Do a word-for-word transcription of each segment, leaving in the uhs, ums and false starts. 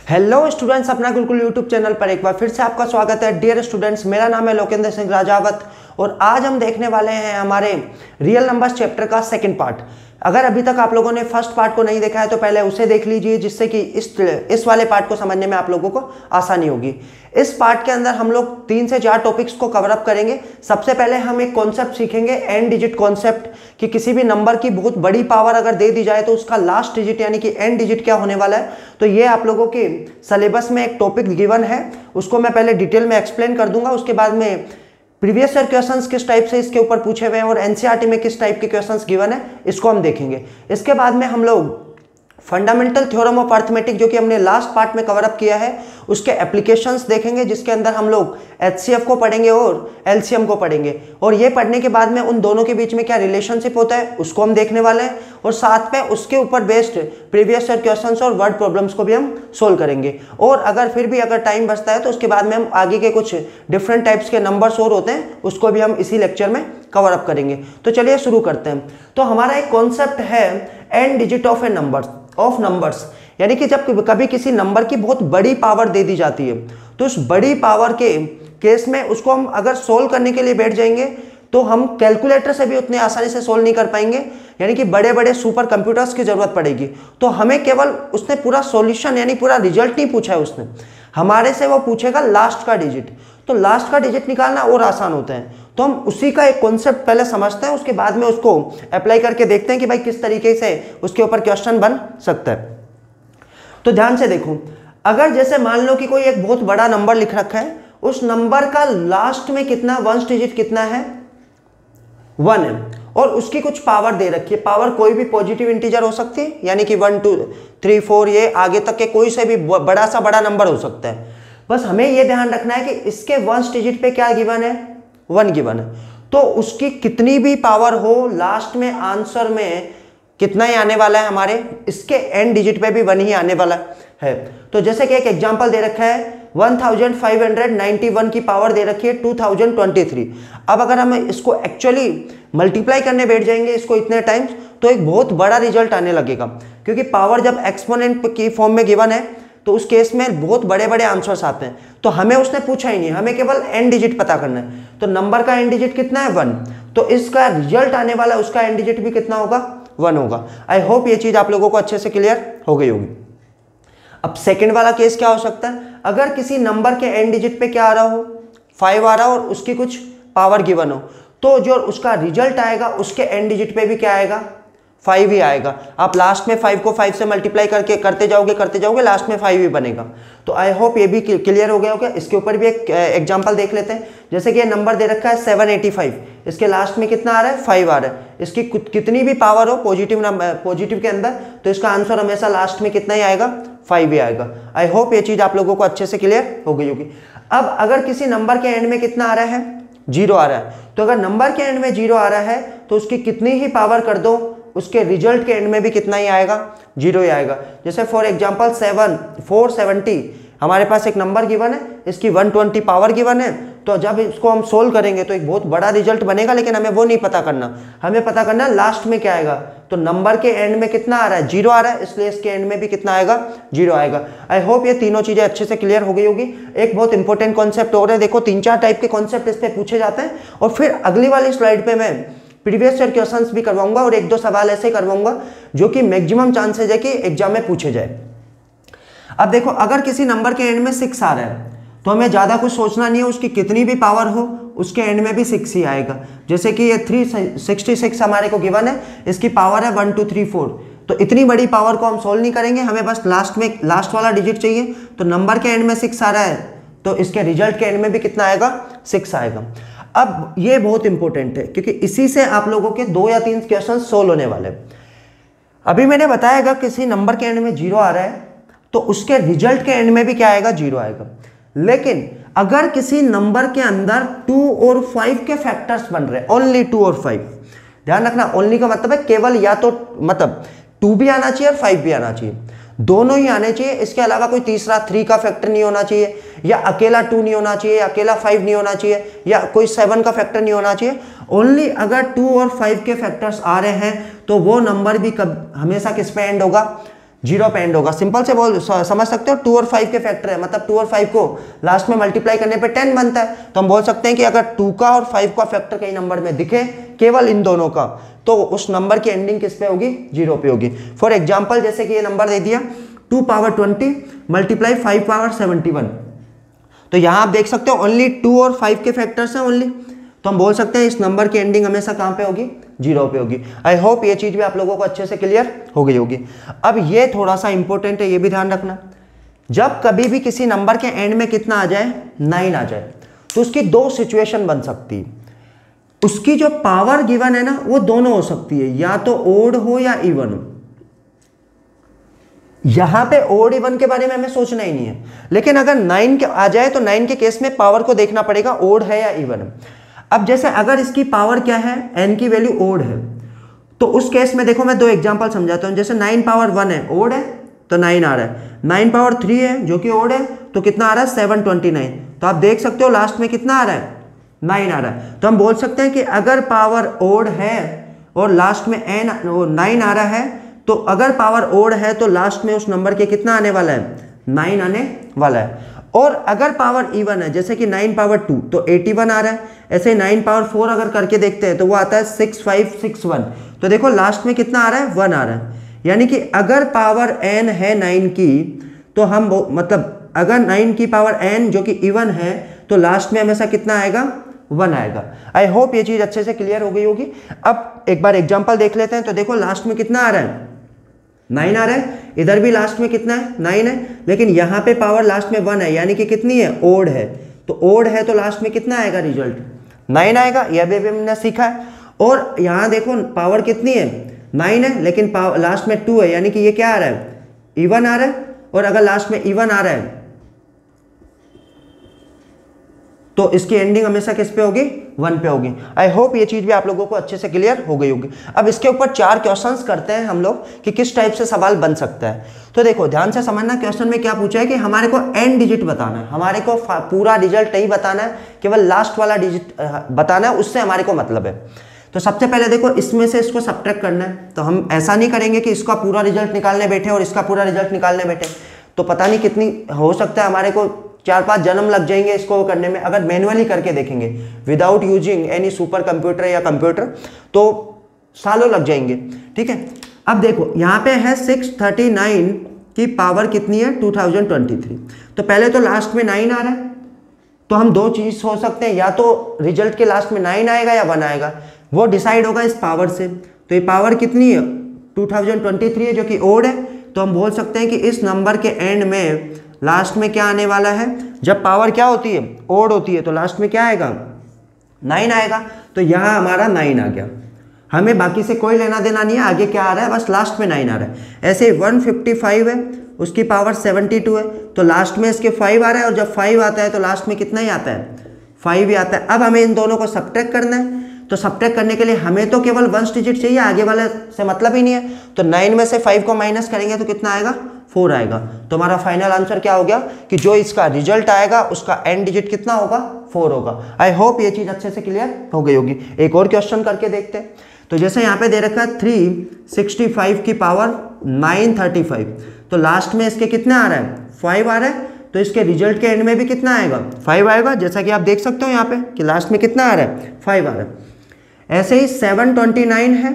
Hello students, अपना Gurukul YouTube channel पर एक बार फिर से आपका स्वागत है। डियर स्टूडेंट्स, मेरा नाम है लोकेंद्र सिंह राजावत और आज हम देखने वाले हैं हमारे रियल नंबर्स चैप्टर का सेकंड पार्ट। अगर अभी तक आप लोगों ने फर्स्ट पार्ट को नहीं देखा है तो पहले उसे देख लीजिए, जिससे कि इस इस वाले पार्ट को समझने में आप लोगों को आसानी होगी। इस पार्ट के अंदर हम लोग तीन से चार टॉपिक्स को कवर अप करेंगे। सबसे पहले हम एक कॉन्सेप्ट सीखेंगे, एन डिजिट कॉन्सेप्ट, कि किसी भी नंबर की बहुत बड़ी पावर अगर दे दी जाए तो उसका लास्ट डिजिट यानी कि एन डिजिट क्या होने वाला है। तो ये आप लोगों के सिलेबस में एक टॉपिक गिवन है, उसको मैं पहले डिटेल में एक्सप्लेन कर दूंगा। उसके बाद में प्रीवियस ईयर क्वेश्चंस किस टाइप से इसके ऊपर पूछे हुए हैं और एनसीईआरटी में किस टाइप के क्वेश्चंस गिवन है, इसको हम देखेंगे। इसके बाद में हम लोग फंडामेंटल थ्योरम ऑफ अर्थमेटिक, जो कि हमने लास्ट पार्ट में कवर अप किया है, उसके एप्लीकेशंस देखेंगे, जिसके अंदर हम लोग एचसीएफ को पढ़ेंगे और एलसीएम को पढ़ेंगे। और ये पढ़ने के बाद में उन दोनों के बीच में क्या रिलेशनशिप होता है उसको हम देखने वाले हैं, और साथ में उसके ऊपर बेस्ड प्रीवियस ईयर क्वेश्चंस और वर्ड प्रॉब्लम्स को भी हम सोल्व करेंगे। और अगर फिर भी अगर टाइम बचता है तो उसके बाद में हम आगे के कुछ डिफरेंट टाइप्स के नंबर्स और होते हैं, उसको भी हम इसी लेक्चर में कवर अप करेंगे। तो चलिए शुरू करते हैं। तो हमारा एक कॉन्सेप्ट है end digit of a number of numbers, यानी कि जब कभी किसी नंबर की बहुत बड़ी पावर दे दी जाती है तो उस बड़ी पावर के केस में उसको हम अगर सोल्व करने के लिए बैठ जाएंगे तो हम कैलकुलेटर से भी उतनी आसानी से सोल्व नहीं कर पाएंगे, यानी कि बड़े बड़े सुपर कंप्यूटर्स की जरूरत पड़ेगी। तो हमें केवल उसने पूरा सॉल्यूशन यानी पूरा रिजल्ट नहीं पूछा है, उसने हमारे से वो पूछेगा लास्ट का डिजिट। तो लास्ट का डिजिट निकालना और आसान होता है, तो हम उसी का एक कॉन्सेप्ट पहले समझते हैं, उसके बाद में उसको अप्लाई करके देखते हैं कि भाई किस तरीके से उसके ऊपर क्वेश्चन बन सकता है। तो ध्यान से देखो, अगर जैसे मान लो कि कोई एक बहुत बड़ा नंबर लिख रखा है, उस नंबर का लास्ट में कितना वंस डिजिट कितना है, वन है, और उसकी कुछ पावर दे रखी है। पावर कोई भी पॉजिटिव इंटीजर हो सकती है, यानी कि वन टू थ्री फोर ये आगे तक के कोई से भी बड़ा सा बड़ा नंबर हो सकता है। बस हमें यह ध्यान रखना है कि इसके वंस डिजिट पे क्या गिवन है, वन गिवन है। तो उसकी कितनी भी पावर हो, लास्ट में आंसर में कितना ही आने वाला है, हमारे इसके एंड डिजिट पे भी वन ही आने वाला है। तो जैसे कि एक एग्जांपल दे रखा है, one thousand five hundred ninety one की पावर दे रखी है टू थाउजेंड ट्वेंटी थ्री। अब अगर हम इसको एक्चुअली मल्टीप्लाई करने बैठ जाएंगे इसको इतने टाइम्स, तो एक बहुत बड़ा रिजल्ट आने लगेगा, क्योंकि पावर जब एक्सपोनेंट की फॉर्म में गिवन है तो उस केस में बहुत बड़े बड़े आंसर्स आते हैं। तो हमें उसने पूछा ही नहीं, हमें केवल एंड डिजिट पता करना है। तो नंबर का एंड डिजिट कितना है, वन, तो इसका रिजल्ट आने वाला उसका एंड डिजिट भी कितना होगा, वन होगा। आई होप ये चीज आप लोगों को अच्छे से क्लियर हो गई होगी। अब सेकंड वाला केस क्या हो सकता है, अगर किसी नंबर के एंड डिजिट पे क्या आ रहा हो, फाइव आ रहा हो और उसकी कुछ पावर गिवन हो, तो जो उसका रिजल्ट आएगा उसके एंड डिजिट पे भी क्या आएगा, फाइव ही आएगा। आप लास्ट में फाइव को फाइव से मल्टीप्लाई करके करते जाओगे करते जाओगे लास्ट में फाइव ही बनेगा। तो आई होप ये भी क्लियर हो गया होगा। इसके ऊपर भी एक एग्जांपल देख लेते हैं। जैसे कि ये नंबर दे रखा है सेवन एटी फाइव, इसके लास्ट में कितना आ रहा है, फाइव आ रहा है। इसकी कितनी भी पावर हो पॉजिटिव नंबर पॉजिटिव के अंदर, तो इसका आंसर हमेशा लास्ट में कितना ही आएगा, फाइव ही आएगा। आई होप ये चीज आप लोगों को अच्छे से क्लियर हो गई होगी। अब अगर किसी नंबर के एंड में कितना आ रहा है, जीरो आ रहा है, तो अगर नंबर के एंड में जीरो आ रहा है तो उसकी कितनी ही पावर कर दो, उसके रिजल्ट के एंड में भी कितना ही आएगा, जीरो ही आएगा। जैसे for example seven four seventy, हमारे पास एक नंबर गिवन है, इसकी वन ट्वेंटी पावर गिवन है, तो जब इसको हम सोल्व करेंगे तो एक बहुत बड़ा रिजल्ट बनेगा, लेकिन हमें वो नहीं पता करना। हमें पता करना है लास्ट में क्या आएगा। तो नंबर के एंड में कितना आ रहा है, जीरो आ रहा है, इसलिए इसके एंड में भी कितना आएगा, जीरो आएगा। आई होप ये तीनों चीजें अच्छे से क्लियर हो गई होगी। एक बहुत इंपॉर्टेंट कॉन्सेप्ट और है, देखो तीन चार टाइप के कॉन्सेप्ट इस पे पूछे जाते हैं, और फिर अगली वाली स्लाइड पे मैं प्रीवियस ईयर क्वेश्चंस भी करवाऊंगा और एक दो सवाल ऐसे करवाऊंगा जो कि मैक्सिमम चांसेस है कि एग्जाम में पूछे जाए। अब देखो, अगर किसी नंबर के एंड में सिक्स आ रहा है तो हमें ज्यादा कुछ सोचना नहीं है, उसकी कितनी भी पावर हो उसके एंड में भी सिक्स ही आएगा। जैसे कि ये थ्री सिक्सटी सिक्स हमारे को गिवन है, इसकी पावर है वन टू थ्री फोर, तो इतनी बड़ी पावर को हम सोल्व नहीं करेंगे, हमें बस लास्ट में लास्ट वाला डिजिट चाहिए। तो नंबर के एंड में सिक्स आ रहा है तो इसके रिजल्ट के एंड में भी कितना आएगा, सिक्स आएगा। अब ये बहुत इंपॉर्टेंट है, क्योंकि इसी से आप लोगों के दो या तीन क्वेश्चन सोल्व होने वाले। अभी मैंने बताया अगर किसी नंबर के एंड में जीरो आ रहा है तो उसके रिजल्ट के एंड में भी क्या आएगा, जीरो आएगा। लेकिन अगर किसी नंबर के अंदर टू और फाइव के फैक्टर्स बन रहे हैं, ओनली टू और फाइव, ध्यान रखना, ओनली का मतलब है केवल या तो मतलब टू भी आना चाहिए और फाइव भी आना चाहिए, दोनों ही आने चाहिए। इसके अलावा कोई तीसरा थ्री का फैक्टर नहीं होना चाहिए, या अकेला टू नहीं होना चाहिए, अकेला फाइव नहीं होना चाहिए, या कोई सेवन का फैक्टर नहीं होना चाहिए। ओनली अगर टू और फाइव के फैक्टर्स आ रहे हैं तो वो नंबर भी कब हमेशा किस पे एंड होगा, जीरो पे एंड होगा। सिंपल से बोल समझ सकते हो, टू और फाइव के फैक्टर है, मतलब टू और फाइव को लास्ट में मल्टीप्लाई करने पे टेन बनता है। तो हम बोल सकते हैं कि अगर टू का और फाइव का फैक्टर कहीं नंबर में दिखे, केवल इन दोनों का, तो उस नंबर की एंडिंग किस पे होगी? जीरो पे होगी। फॉर एग्जाम्पल जैसे कि ये नंबर दे दिया two power twenty multiply five power seventy one, तो यहाँ आप देख सकते हो ओनली टू और फाइव के फैक्टर्स हैं ओनली, तो हम बोल सकते हैं इस नंबर की एंडिंग हमेशा कहाँ पे होगी? जीरो पे होगी। आई होप ये चीज भी आप लोगों को अच्छे से क्लियर हो गई होगी। अब ये थोड़ा सा इंपॉर्टेंट है, ये भी ध्यान रखना, जब कभी भी किसी नंबर के एंड में कितना आ जाए? नाइन आ जाए, तो उसकी दो सिचुएशन बन सकती है। उसकी जो पावर गिवन है ना, वो दोनों हो सकती है, या तो ओड हो या इवन हो। यहां पे ओड इवन के बारे में हमें सोचना ही नहीं है, लेकिन अगर नाइन आ जाए तो नाइन के केस में पावर को देखना पड़ेगा ओड है या इवन है। अब जैसे अगर इसकी पावर क्या है? n की वैल्यू ओड है, तो उस केस में देखो मैं दो एग्जांपल समझाता हूं। जैसे नाइन पावर वन है, ओड है तो नाइन आ रहा है, नाइन पावर थ्री है जो कि ओड है, तो कितना आ रहा है? Seven twenty nine. तो आप देख सकते हो लास्ट में कितना आ रहा है? नाइन आ रहा है। तो हम बोल सकते हैं कि अगर पावर ओड है और लास्ट में एन नाइन आ रहा है, तो अगर पावर ओड है तो लास्ट में उस नंबर के कितना आने वाला है? नाइन आने वाला है। और अगर पावर इवन है, जैसे कि नाइन पावर टू तो एटी वन आ रहा है, ऐसे नाइन पावर फोर अगर करके देखते हैं तो वो आता है सिक्स फाइव सिक्स वन। तो देखो लास्ट में कितना आ रहा है? वन आ रहा है। यानी कि अगर पावर n है नाइन की, तो हम मतलब अगर नाइन की पावर n जो कि इवन है, तो लास्ट में हमेशा कितना आएगा? वन आएगा। आई होप ये चीज अच्छे से क्लियर हो गई होगी। अब एक बार एग्जांपल देख लेते हैं। तो देखो लास्ट में कितना आ रहा है? नाइन आ रहा है, इधर भी लास्ट में कितना है? नाइन है, लेकिन यहाँ पे पावर लास्ट में वन है, यानी कि कितनी है? ओड है। तो ओड है तो लास्ट में कितना आएगा रिजल्ट? नाइन आएगा। यह भी हमने सीखा है। और यहाँ देखो पावर कितनी है? नाइन है, लेकिन पावर लास्ट में टू है, यानी कि ये क्या आ रहा है? इवन आ रहा है। और अगर लास्ट में इवन आ रहा है तो इसकी एंडिंग हमेशा किस पे होगी? वन पे होगी। आई होप ये चीज भी आप लोगों को अच्छे से क्लियर हो गई होगी। अब इसके ऊपर चार क्वेश्चंस करते हैं हम लोग कि किस टाइप से सवाल बन सकता है। तो देखो ध्यान से समझना, क्वेश्चन में क्या पूछा है कि हमारे को एन डिजिट बताना है, हमारे को पूरा रिजल्ट नहीं बताना है, केवल लास्ट वाला डिजिट बताना है, उससे हमारे को मतलब है। तो सबसे पहले देखो इसमें से इसको सब्ट्रैक्ट करना है। तो हम ऐसा नहीं करेंगे कि इसका पूरा रिजल्ट निकालने बैठे और इसका पूरा रिजल्ट निकालने बैठे, तो पता नहीं कितनी हो सकता है हमारे को चार पांच जन्म लग जाएंगे इसको करने में। अगर मैनुअली करके देखेंगे without using any super computer या कंप्यूटर, तो सालों लग जाएंगे। ठीक है, अब देखो यहाँ पे है सिक्स थर्टी नाइन की पावर कितनी है? Two thousand twenty three. तो पहले तो लास्ट में नाइन आ रहा है, तो हम दो चीज सोच सकते हैं, या तो रिजल्ट के लास्ट में नाइन आएगा या वन आएगा, वो डिसाइड होगा इस पावर से। तो ये पावर कितनी है? टू थाउजेंड ट्वेंटी थ्री है, जो कि ओड है। तो हम बोल सकते हैं कि इस नंबर के एंड में लास्ट में क्या आने वाला है? जब पावर क्या होती है? ओड होती है, तो लास्ट में क्या आएगा? नाइन आएगा। तो यहाँ हमारा नाइन आ गया, हमें बाकी से कोई लेना देना नहीं है, आगे क्या आ रहा है, बस लास्ट में नाइन आ रहा है। ऐसे वन फिफ्टी फाइव है, उसकी पावर सेवेंटी टू है, तो लास्ट में इसके फाइव आ रहा है, और जब फाइव आता है तो लास्ट में कितना ही आता है? फाइव ही आता है। अब हमें इन दोनों को सब्ट्रैक्ट करना है। तो सब्ट्रैक्ट करने के लिए हमें तो केवल वन डिजिट चाहिए, आगे वाले से मतलब ही नहीं है। तो नाइन में से फाइव को माइनस करेंगे तो कितना आएगा? फोर आएगा। तो हमारा फाइनल आंसर क्या हो गया कि जो इसका रिजल्ट आएगा उसका एंड डिजिट कितना होगा? फोर होगा। आई होप ये चीज अच्छे से क्लियर हो गई होगी। एक और क्वेश्चन करके देखते हैं। तो जैसे यहाँ पे दे रखा है थ्री सिक्सटी फाइव की पावर नाइन थर्टी फाइव, तो लास्ट में इसके कितने आ रहा है? फाइव आ रहा है। तो इसके रिजल्ट के एंड में भी कितना आएगा? फाइव आएगा। जैसा कि आप देख सकते हो यहाँ पे कि लास्ट में कितना आ रहा है? फाइव आ रहा है। ऐसे ही सेवन ट्वेंटी नाइन है,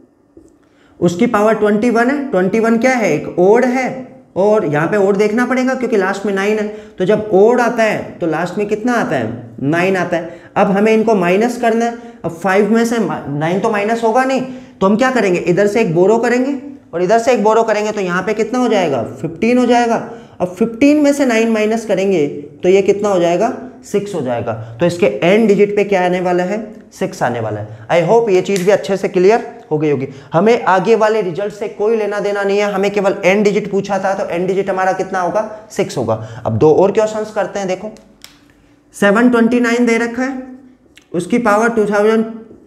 उसकी पावर ट्वेंटी वन है। ट्वेंटी वन क्या है? एक ओड है, और यहाँ पे ओड देखना पड़ेगा क्योंकि लास्ट में नाइन है। तो जब ओड आता है तो लास्ट में कितना आता है? नाइन आता है। अब हमें इनको माइनस करना है। अब फाइव में से नाइन तो माइनस होगा नहीं, तो हम क्या करेंगे? इधर से एक बोरो करेंगे और इधर से एक बोरो करेंगे, तो यहाँ पे कितना हो जाएगा? फिफ्टीन हो जाएगा। अब फिफ्टीन में से नाइन माइनस करेंगे तो ये कितना हो जाएगा? सिक्स हो जाएगा। तो इसके एंड डिजिट पे क्या आने वाला है? सिक्स आने वाला है। आई होप ये चीज भी अच्छे से क्लियर हो गई होगी। हमें आगे वाले रिजल्ट से कोई लेना देना नहीं है, हमें केवल एंड डिजिट पूछा था, तो एंड डिजिट हमारा कितना होगा? सिक्स होगा। अब दो और क्वेश्चंस करते हैं। देखो सेवन ट्वेंटी नाइन दे रखा है, उसकी power two thousand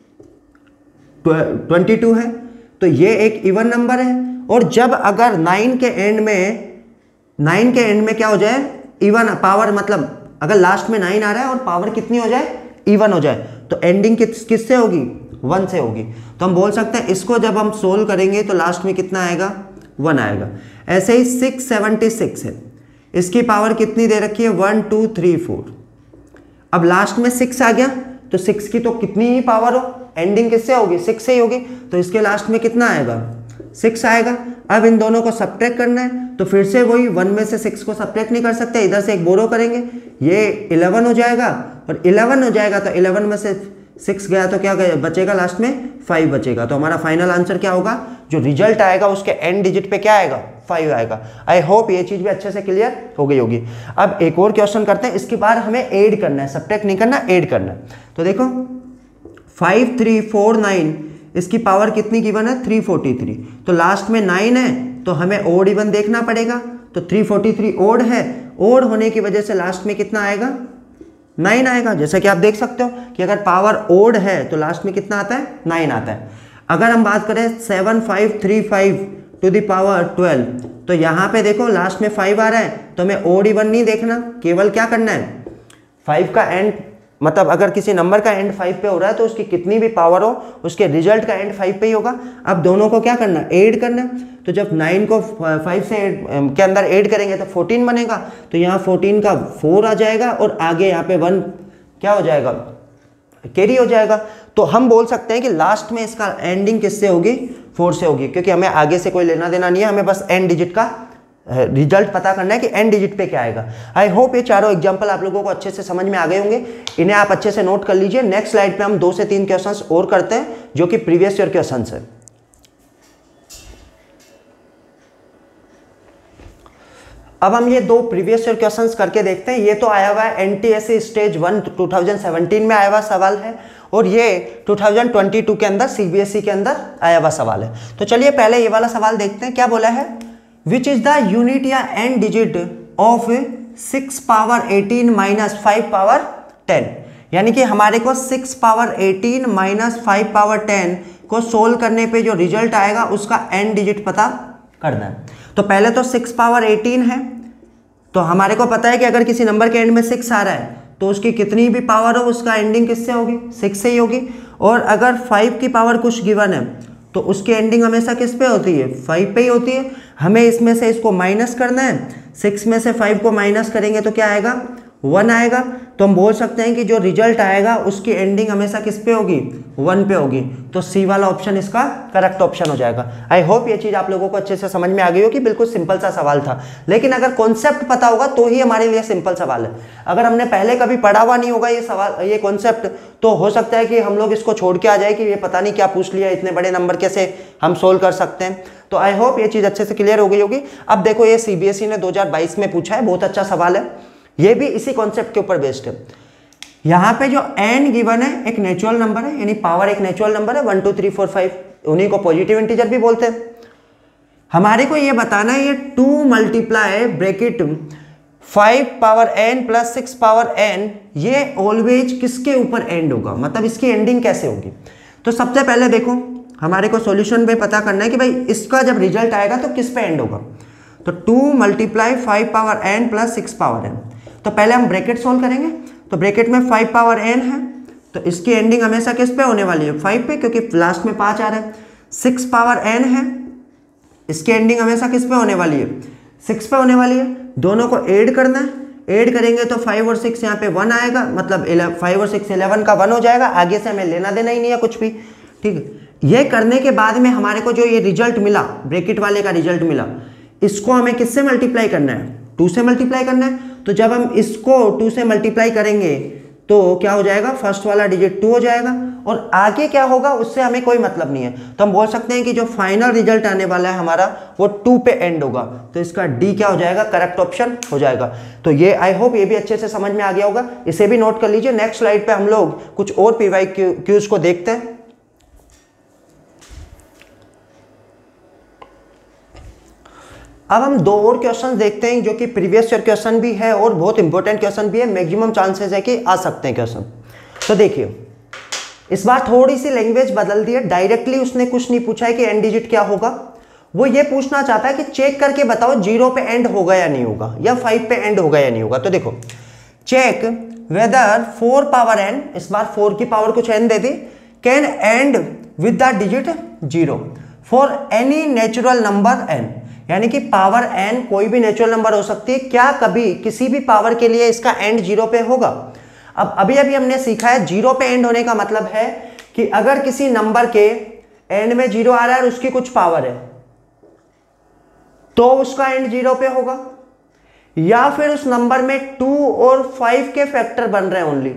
twenty two है, तो ये एक इवन नंबर है। और जब अगर नाइन के एंड में नाइन के एंड में क्या हो जाए? इवन पावर, मतलब अगर लास्ट में नाइन आ रहा है और पावर कितनी हो जाए? इवन हो जाए, तो एंडिंग किस किससे होगी? वन से होगी। तो हम बोल सकते हैं इसको जब हम सोल्व करेंगे तो लास्ट में कितना आएगा? वन आएगा। ऐसे ही सिक्स सेवेंटी सिक्स है, इसकी पावर कितनी दे रखी है, वन टू थ्री फोर। अब लास्ट में सिक्स आ गया तो सिक्स की तो कितनी ही पावर हो, एंडिंग किससे होगी, सिक्स से ही होगी, तो इसके लास्ट में कितना आएगा, सिक्स आएगा। अब इन दोनों को सब्ट्रैक्ट करना है तो फिर से वही वन में से सिक्स को सब्ट्रैक्ट नहीं कर सकते, इधर से एक बोरो करेंगे, ये इलेवन हो जाएगा और इलेवन हो जाएगा तो इलेवन में से सिक्स गया तो क्या बचेगा, लास्ट में फाइव बचेगा। तो हमारा फाइनल आंसर क्या होगा, जो रिजल्ट आएगा उसके एंड डिजिट पे क्या आएगा, फाइव आएगा। आई होप ये चीज भी अच्छे से क्लियर हो गई होगी। अब एक और क्वेश्चन करते हैं, इसके बाद हमें ऐड करना है, सब्ट्रैक्ट नहीं करना, ऐड करना है। तो देखो फाइव थ्री फोर नाइन, इसकी पावर कितनी गिवन है, थ्री फोर्टी थ्री। तो लास्ट में नाइन है तो हमें ओड इवन देखना पड़ेगा, तो थ्री फोर्टी थ्री ओड है, ओड होने की वजह से लास्ट में कितना आएगा, नाइन आएगा। जैसा कि आप देख सकते हो कि अगर पावर ओड है तो लास्ट में कितना आता है, नाइन आता है। अगर हम बात करें seven five three five to the power twelve, तो यहाँ पे देखो लास्ट में फाइव आ रहा है तो हमें ओड इवन नहीं देखना, केवल क्या करना है, फाइव का एंड, मतलब अगर किसी नंबर का एंड फाइव पे हो रहा है तो उसकी कितनी भी पावर हो उसके रिजल्ट का एंड फाइव पे ही होगा। अब दोनों को क्या करना है, ऐड करना है। तो जब नाइन को फाइव से के अंदर ऐड करेंगे तो फोर्टीन बनेगा, तो यहाँ फोर्टीन का फोर आ जाएगा और आगे यहाँ पे वन क्या हो जाएगा, कैरी हो जाएगा। तो हम बोल सकते हैं कि लास्ट में इसका एंडिंग किससे होगी, फोर से होगी, क्योंकि हमें आगे से कोई लेना देना नहीं है, हमें बस एंड डिजिट का रिजल्ट पता करना है कि एंड डिजिट पे क्या आएगा। आई होप ये चारों एग्जांपल आप लोगों को अच्छे से समझ में आ गए होंगे, इन्हें आप अच्छे से नोट कर लीजिए। नेक्स्ट स्लाइड पे हम दो से तीन क्वेश्चंस और करते हैं जो कि प्रीवियस ईयर क्वेश्चंस है। अब हम ये दो प्रीवियस ईयर क्वेश्चंस करके देखते हैं। ये तो आया हुआ है NTSC stage one two thousand seventeen में आया हुआ सवाल है और ये टू थाउजेंड ट्वेंटी टू के अंदर सीबीएसई के अंदर आया हुआ सवाल है। तो चलिए पहले ये वाला सवाल देखते हैं। क्या बोला है, विच इज द यूनिट या end digit of six power eighteen minus five power ten. यानी कि हमारे को six power eighteen minus five power ten को सोल्व करने पे जो रिजल्ट आएगा उसका एंड डिजिट पता करना है। तो पहले तो सिक्स पावर एटीन है, तो हमारे को पता है कि अगर किसी नंबर के एंड में सिक्स आ रहा है तो उसकी कितनी भी पावर हो उसका एंडिंग किससे होगी, सिक्स से ही होगी। और अगर फाइव की पावर कुछ गिवन है तो उसकी एंडिंग हमेशा किस पे होती है, फाइव पे ही होती है। हमें इसमें से इसको माइनस करना है, सिक्स में से फाइव को माइनस करेंगे तो क्या आएगा, वन आएगा। तो हम बोल सकते हैं कि जो रिजल्ट आएगा उसकी एंडिंग हमेशा किस पे होगी, वन पे होगी। तो सी वाला ऑप्शन इसका करेक्ट ऑप्शन हो जाएगा। आई होप ये चीज आप लोगों को अच्छे से समझ में आ गई हो कि बिल्कुल सिंपल सा सवाल था, लेकिन अगर कॉन्सेप्ट पता होगा तो ही हमारे लिए सिंपल सवाल है। अगर हमने पहले कभी पढ़ा हुआ नहीं होगा ये सवाल, ये कॉन्सेप्ट, तो हो सकता है कि हम लोग इसको छोड़ के आ जाए कि ये पता नहीं क्या पूछ लिया, इतने बड़े नंबर कैसे हम सोल्व कर सकते हैं। तो आई होप ये चीज अच्छे से क्लियर हो गई होगी। अब देखो ये सीबीएसई ने दो हज़ार बाईस में पूछा है, बहुत अच्छा सवाल है, ये भी इसी कॉन्सेप्ट के ऊपर बेस्ड है। यहाँ पे जो एन गिवन है एक नेचुरल नंबर है, यानी पावर एक नेचुरल नंबर है, one two three four five, उन्हीं को पॉजिटिव इंटीजर भी बोलते हैं। हमारे को ये बताना है ये two multiply bracket five power n plus six power n, ये ऑलवेज किसके ऊपर एंड होगा, मतलब इसकी एंडिंग कैसे होगी। तो सबसे पहले देखो हमारे को सॉल्यूशन में पता करना है कि भाई इसका जब रिजल्ट आएगा तो किस पे एंड होगा। तो two multiply five power n plus six power n, तो पहले हम ब्रैकेट सोल्व करेंगे। तो ब्रैकेट में फाइव पावर एन है तो इसकी एंडिंग हमेशा किस पे होने वाली है, फाइव पे, क्योंकि लास्ट में पाँच आ रहा है। सिक्स पावर एन है, इसकी एंडिंग हमेशा किस पे होने वाली है, सिक्स पे होने वाली है। दोनों को ऐड करना है, ऐड करेंगे तो फाइव और सिक्स यहाँ पे वन आएगा, मतलब फाइव और सिक्स इलेवन का वन हो जाएगा। आगे से हमें लेना देना ही नहीं है कुछ भी, ठीक है। ये करने के बाद में हमारे को जो ये रिजल्ट मिला, ब्रैकेट वाले का रिजल्ट मिला, इसको हमें किससे मल्टीप्लाई करना है, टू से मल्टीप्लाई करना है। तो जब हम इसको टू से मल्टीप्लाई करेंगे तो क्या हो जाएगा, फर्स्ट वाला डिजिट टू हो जाएगा और आगे क्या होगा उससे हमें कोई मतलब नहीं है। तो हम बोल सकते हैं कि जो फाइनल रिजल्ट आने वाला है हमारा वो टू पे एंड होगा। तो इसका डी क्या हो जाएगा, करेक्ट ऑप्शन हो जाएगा। तो ये आई होप ये भी अच्छे से समझ में आ गया होगा, इसे भी नोट कर लीजिए। नेक्स्ट स्लाइड पे हम लोग कुछ और पीवाई क्यूज को देखते हैं। अब हम दो और क्वेश्चन देखते हैं जो कि प्रीवियस ईयर क्वेश्चन भी है और बहुत इंपॉर्टेंट क्वेश्चन भी है, मैक्सिमम चांसेस है कि आ सकते हैं क्वेश्चन। तो देखिए इस बार थोड़ी सी लैंग्वेज बदल दी है, डायरेक्टली उसने कुछ नहीं पूछा है कि एंड डिजिट क्या होगा, वो ये पूछना चाहता है कि चेक करके बताओ जीरो पे एंड होगा या नहीं होगा, या फाइव पे एंड होगा या नहीं होगा। तो देखो check whether four power n, इस बार फोर की पावर कुछ एन दे दी, can end with the digit zero for any natural number n. यानी कि पावर एन कोई भी नेचुरल नंबर हो सकती है, क्या कभी किसी भी पावर के लिए इसका एंड जीरो पे होगा? अब अभी अभी हमने सीखा है जीरो पे एंड होने का मतलब है कि अगर किसी नंबर के एंड में जीरो आ रहा है और उसकी कुछ पावर है तो उसका एंड जीरो पे होगा, या फिर उस नंबर में टू और फाइव के फैक्टर बन रहे हैं ओनली,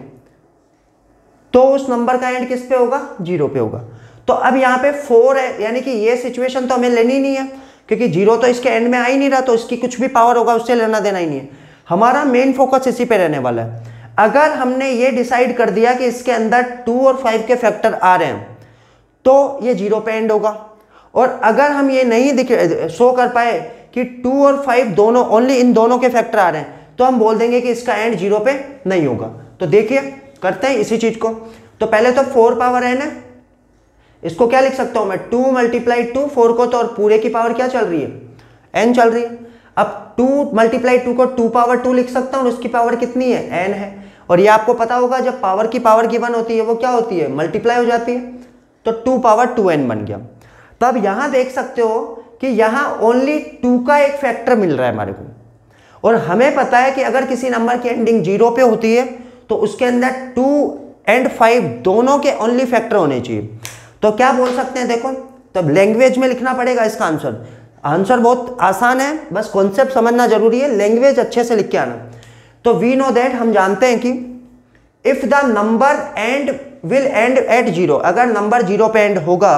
तो उस नंबर का एंड किस पे होगा? जीरो पे होगा। तो अब यहाँ पे फोर है, यानी कि ये सिचुएशन तो हमें लेनी नहीं है क्योंकि जीरो तो इसके एंड में आ ही नहीं रहा, तो इसकी कुछ भी पावर होगा उससे लेना देना ही नहीं है। हमारा मेन फोकस इसी पे रहने वाला है। अगर हमने ये डिसाइड कर दिया कि इसके अंदर टू और फाइव के फैक्टर आ रहे हैं तो ये जीरो पे एंड होगा, और अगर हम ये नहीं दिख शो कर पाए कि टू और फाइव दोनों ओनली इन दोनों के फैक्टर आ रहे हैं तो हम बोल देंगे कि इसका एंड जीरो पे नहीं होगा। तो देखिए करते हैं इसी चीज को। तो पहले तो फोर पावर एन है, इसको क्या लिख सकता हूं मैं? टू मल्टीप्लाई टू, फोर को तो और पूरे की पावर क्या चल रही है? एन चल रही है। अब टू मल्टीप्लाई टू को टू पावर टू लिख सकता हूं, उसकी पावर कितनी है? एन है। और ये आपको पता होगा जब पावर की पावर गिवन होती है वो क्या होती है? मल्टीप्लाई हो जाती है। तो टू पावर टू एन बन गया। तब यहां देख सकते हो कि यहां ओनली टू का एक फैक्टर मिल रहा है हमारे को, और हमें पता है कि अगर किसी नंबर की एंडिंग जीरो पे होती है तो उसके अंदर टू एंड फाइव दोनों के ओनली फैक्टर होने चाहिए। तो क्या बोल सकते हैं देखो, तब लैंग्वेज में लिखना पड़ेगा इसका आंसर। आंसर बहुत आसान है, बस कॉन्सेप्ट समझना जरूरी है, लैंग्वेज अच्छे से लिख के आना। तो वी नो दैट, हम जानते हैं कि if the number end will end at zero, अगर नंबर जीरो पे एंड होगा,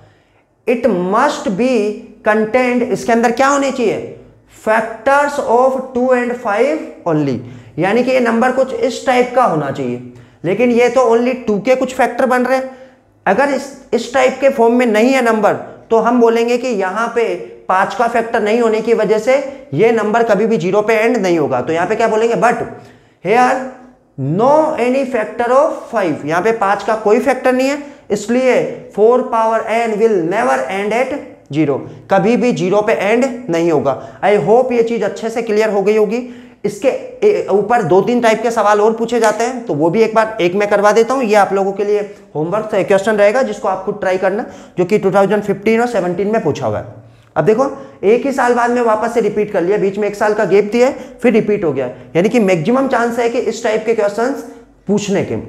इट मस्ट बी कंटेंट, इसके अंदर क्या होने चाहिए? Factors of two and five only, यानी कि ये नंबर कुछ इस टाइप का होना चाहिए। लेकिन ये तो ओनली टू के कुछ फैक्टर बन रहे हैं। अगर इस इस टाइप के फॉर्म में नहीं है नंबर तो हम बोलेंगे कि यहाँ पे पांच का फैक्टर नहीं होने की वजह से ये नंबर कभी भी जीरो पे एंड नहीं होगा। तो यहाँ पे क्या बोलेंगे? But here no any factor of five, यहाँ पे पांच का कोई फैक्टर नहीं है, इसलिए four power n will never end at zero, कभी भी जीरो पे एंड नहीं होगा। आई होप ये चीज अच्छे से क्लियर हो गई होगी। इसके ऊपर दो तीन टाइप के सवाल और पूछे जाते हैं, तो वो भी एक बार एक मैं करवा देता हूं। ये आप लोगों के लिए होमवर्क क्वेश्चन रहेगा जिसको आप खुद ट्राई करना, जो कि टू थाउजेंड फिफ्टीन और सेवनटीन में पूछा हुआ है। अब देखो, एक ही साल बाद में वापस से रिपीट कर लिया, बीच में एक साल का गैप दिया फिर रिपीट हो गया, यानी कि मैक्सिमम चांस है कि इस टाइप के क्वेश्चन पूछने के।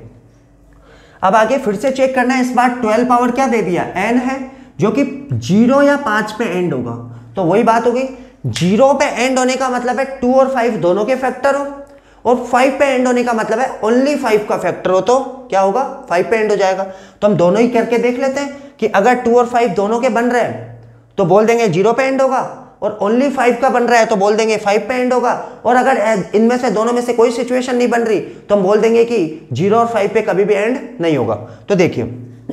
अब आगे फिर से चेक करना है, इस बार ट्वेल्व पावर क्या दे दिया? एन है, जो कि जीरो या पांच पे एंड होगा। तो वही बात हो गई, जीरो पे एंड होने का मतलब है टू और फाइव दोनों के फैक्टर हो, और फाइव पे एंड होने का मतलब है ओनली फाइव का फैक्टर हो, तो क्या होगा? फाइव पे एंड हो जाएगा। तो हम दोनों ही करके देख लेते हैं कि अगर टू और फाइव दोनों के बन रहे हैं तो बोल देंगे जीरो पे एंड होगा, और ओनली फाइव का बन रहा है तो बोल देंगे फाइव पे एंड होगा। और अगर इनमें से दोनों में से कोई सिचुएशन नहीं बन रही तो हम बोल देंगे कि जीरो और फाइव पे कभी भी एंड नहीं होगा। तो देखिए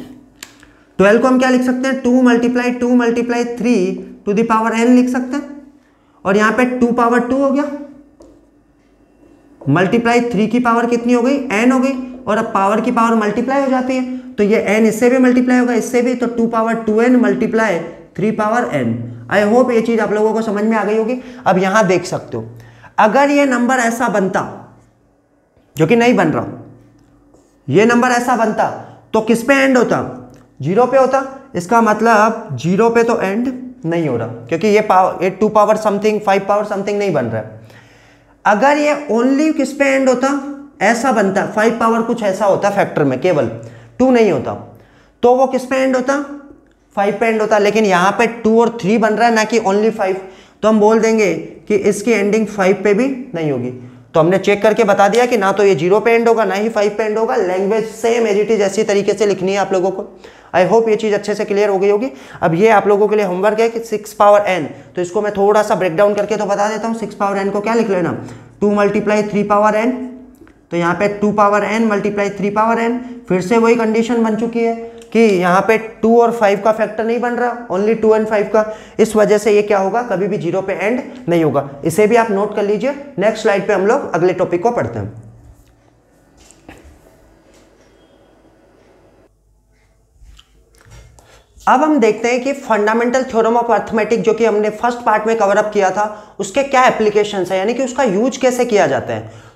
ट्वेल्व को हम क्या लिख सकते हैं? Two multiply two multiply three to the power n लिख सकते हैं, और यहां पे टू पावर टू हो गया, मल्टीप्लाई थ्री की पावर कितनी हो गई? एन हो गई, और अब पावर की पावर मल्टीप्लाई हो जाती है तो ये एन इससे भी मल्टीप्लाई होगा, इससे भी, तो two power two n multiply three power n. I hope ये चीज आप लोगों को समझ में आ गई होगी। अब यहां देख सकते हो, अगर ये नंबर ऐसा बनता, जो कि नहीं बन रहा, ये नंबर ऐसा बनता तो किस पे एंड होता? जीरो पे होता। इसका मतलब जीरो पे तो एंड नहीं हो रहा, क्योंकि ये पावर, ये two power something five power something नहीं बन रहा है। अगर ये ओनली किस पे एंड होता? ऐसा बनता, फाइव पावर कुछ ऐसा होता फैक्टर में, केवल टू नहीं होता, तो वो किस पे एंड होता? फाइव पे एंड होता। लेकिन यहाँ पे टू और थ्री बन रहा है, ना कि ओनली फाइव, तो हम बोल देंगे कि इसकी एंडिंग फाइव पे भी नहीं होगी। तो हमने चेक करके बता दिया कि ना तो ये जीरो पे एंड होगा ना ही फाइव पे एंड होगा। Language same as it is ऐसी तरीके से लिखनी है आप लोगों को। आई होप ये चीज अच्छे से क्लियर हो गई होगी। अब ये आप लोगों के लिए होमवर्क है कि सिक्स पावर एन, तो इसको मैं थोड़ा सा ब्रेक डाउन करके तो बता देता हूँ। सिक्स पावर एन को क्या लिख लेना? Two multiply three power n, तो यहाँ पे two power N multiply three power n. फिर से वही कंडीशन बन चुकी है कि यहाँ पे टू और फाइव का फैक्टर नहीं बन रहा, ओनली टू एंड फाइव का। इस वजह से ये क्या होगा? कभी भी जीरो पे एंड नहीं होगा। इसे भी आप नोट कर लीजिए। नेक्स्ट स्लाइड पे हम लोग अगले टॉपिक को पढ़ते हैं। अब हम देखते हैं कि फंडामेंटल थ्योरम ऑफ अर्थमेटिक, जो कि हमने फर्स्ट पार्ट में कवर अप किया था, उसके क्या एप्लीकेशंस है, यानी कि उसका यूज कैसे किया जाता है।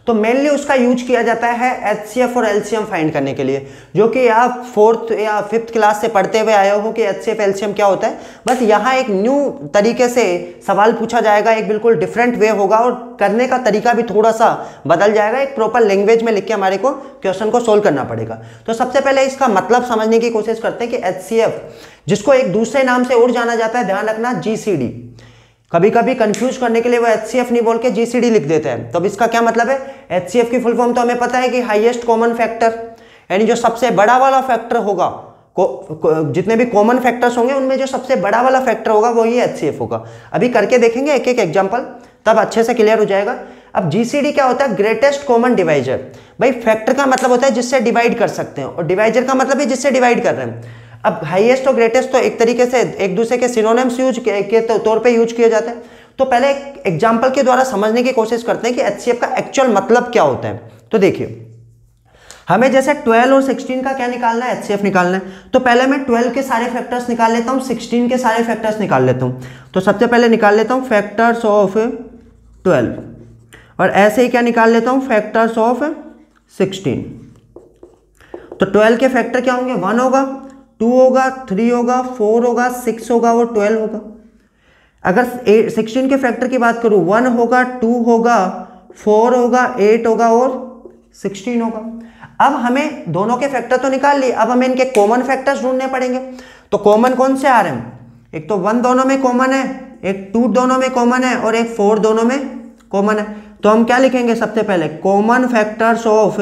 तो मेनली उसका यूज किया जाता है एचसीएफ और एलसीएम फाइंड करने के लिए, जो कि आप फोर्थ या फिफ्थ क्लास से पढ़ते हुए आए हो कि एचसीएफ एलसीएम क्या होता है। बस यहाँ एक न्यू तरीके से सवाल पूछा जाएगा, एक बिल्कुल डिफरेंट वे होगा और करने का तरीका भी थोड़ा सा बदल जाएगा, एक प्रॉपर लैंग्वेज में लिख के हमारे को क्वेश्चन को सोल्व करना पड़ेगा। तो सबसे पहले इसका मतलब समझने की कोशिश करते हैं कि एचसीएफ, जिसको एक दूसरे नाम से और जाना जाता है, ध्यान रखना जीसीडी, कभी कभी कंफ्यूज करने के लिए वो एचसीएफ नहीं बोल के जीसीडी लिख देते हैं। तो अब इसका क्या मतलब है? एचसीएफ की फुल फॉर्म तो हमें पता है कि हाईएस्ट कॉमन फैक्टर, यानी जो सबसे बड़ा वाला फैक्टर होगा, को, को, जितने भी कॉमन फैक्टर्स होंगे उनमें जो सबसे बड़ा वाला फैक्टर होगा वो ही एचसीएफ होगा। अभी करके देखेंगे एक एक एग्जांपल, तब अच्छे से क्लियर हो जाएगा। अब जीसीडी क्या होता है? Greatest common divisor. भाई फैक्टर का मतलब होता है जिससे डिवाइड कर सकते हैं, और डिवाइजर का मतलब है जिससे डिवाइड कर रहे हैं। अब हाईएस्ट और ग्रेटेस्ट तो एक तरीके से एक दूसरे के सिनोनिम्स यूज के, के तौर पे यूज किए जाते हैं। तो पहले एक एग्जांपल के द्वारा समझने की कोशिश करते हैं कि एचसीएफ का एक्चुअल मतलब क्या होता है। तो देखिए, हमें जैसे ट्वेल्व और सिक्सटीन का क्या निकालना है? एचसीएफ निकालना है। तो पहले मैं ट्वेल्व के सारे फैक्टर्स निकाल लेता हूँ, सिक्सटीन के सारे फैक्टर्स निकाल लेता हूँ। तो सबसे पहले निकाल लेता हूँ फैक्टर्स ऑफ ट्वेल्व, और ऐसे ही क्या निकाल लेता हूँ? Factors of sixteen. तो ट्वेल्व के फैक्टर क्या होंगे? वन होगा, टू होगा, थ्री होगा, फोर होगा, सिक्स होगा और ट्वेल्व होगा। अगर सिक्सटीन के फैक्टर की बात करूं, वन होगा, टू होगा, फोर होगा, एट होगा और सिक्सटीन होगा। अब हमें दोनों के फैक्टर तो निकाल लिए, अब हमें इनके कॉमन फैक्टर्स ढूंढने पड़ेंगे। तो कॉमन कौन से आ रहे हैं? एक तो वन दोनों में कॉमन है, एक टू दोनों में कॉमन है और एक फोर दोनों में कॉमन है। तो हम क्या लिखेंगे? सबसे पहले common factors of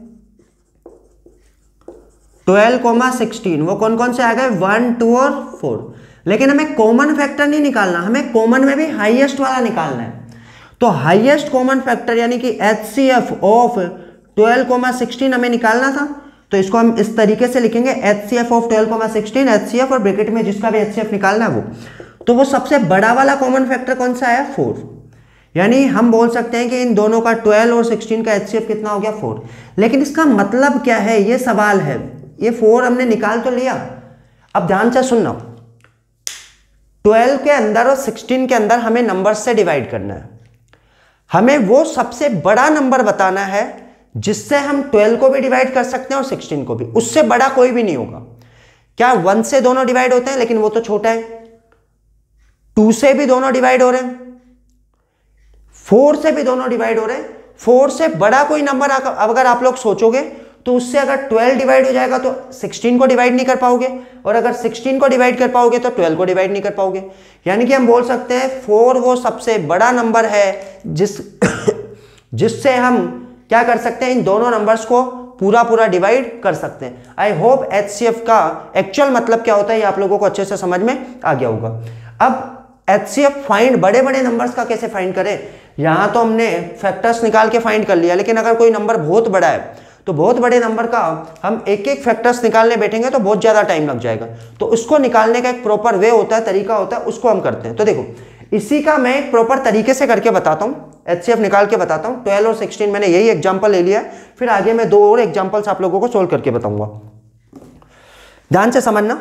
twelve comma sixteen, वो कौन कौन से आ गए? वन, टू और फोर। लेकिन हमें कॉमन फैक्टर नहीं निकालना, हमें कॉमन में भी हाईएस्ट वाला निकालना है। तो हाईएस्ट कॉमन फैक्टर यानी कि HCF of twelve comma sixteen हमें निकालना था। तो इसको हम इस तरीके से लिखेंगे, HCF of twelve comma sixteen, HCF और ब्रैकेट में जिसका भी एचसीएफ निकालना है वो। तो वो सबसे बड़ा वाला कॉमन फैक्टर कौन सा है? फोर। यानी हम बोल सकते हैं कि इन दोनों का ट्वेल्व और सिक्सटीन का एचसीएफ कितना हो गया? फोर। लेकिन इसका मतलब क्या है? ये सवाल है। ये फोर हमने निकाल तो लिया, अब ध्यान से सुनना, ट्वेल्व के अंदर और सिक्सटीन के अंदर हमें नंबर से डिवाइड करना है। हमें वो सबसे बड़ा नंबर बताना है जिससे हम ट्वेल्व को भी डिवाइड कर सकते हैं और सिक्सटीन को भी, उससे बड़ा कोई भी नहीं होगा। क्या वन से दोनों डिवाइड होते हैं? लेकिन वो तो छोटा है। टू से भी दोनों डिवाइड हो रहे हैं, फोर से भी दोनों डिवाइड हो रहे हैं। फोर से बड़ा कोई नंबर अगर आप लोग सोचोगे तो उससे अगर ट्वेल्व डिवाइड हो जाएगा तो सिक्सटीन को डिवाइड नहीं कर पाओगे, और अगर सिक्सटीन को डिवाइड कर पाओगे तो ट्वेल्व को डिवाइड नहीं कर पाओगे। यानी कि हम बोल सकते हैं फोर वो सबसे बड़ा नंबर है जिस जिससे हम क्या कर सकते हैं? इन दोनों नंबर्स को पूरा पूरा डिवाइड कर सकते हैं। आई होप एचसीएफ का एक्चुअल मतलब क्या होता है ये आप लोगों को अच्छे से समझ में आ गया होगा। अब एचसीएफ फाइंड बड़े बड़े नंबर्स का कैसे फाइंड करें? यहां तो हमने फैक्टर्स निकाल के फाइंड कर लिया, लेकिन अगर कोई नंबर बहुत बड़ा है तो बहुत बड़े नंबर का हम एक एक फैक्टर्स निकालने बैठेंगे तो बहुत ज्यादा टाइम लग जाएगा। तो उसको निकालने का एक प्रॉपर वे होता है, तरीका होता है, उसको हम करते हैं। तो देखो, इसी का मैं एक प्रॉपर तरीके से करके बताता हूँ, एचसीएफ निकाल के बताता हूँ। ट्वेल्व और सिक्सटीन मैंने यही एग्जांपल ले लिया है, फिर आगे मैं दो और एग्जांपल्स आप लोगों को सोल्व करके बताऊंगा। ध्यान से समझना।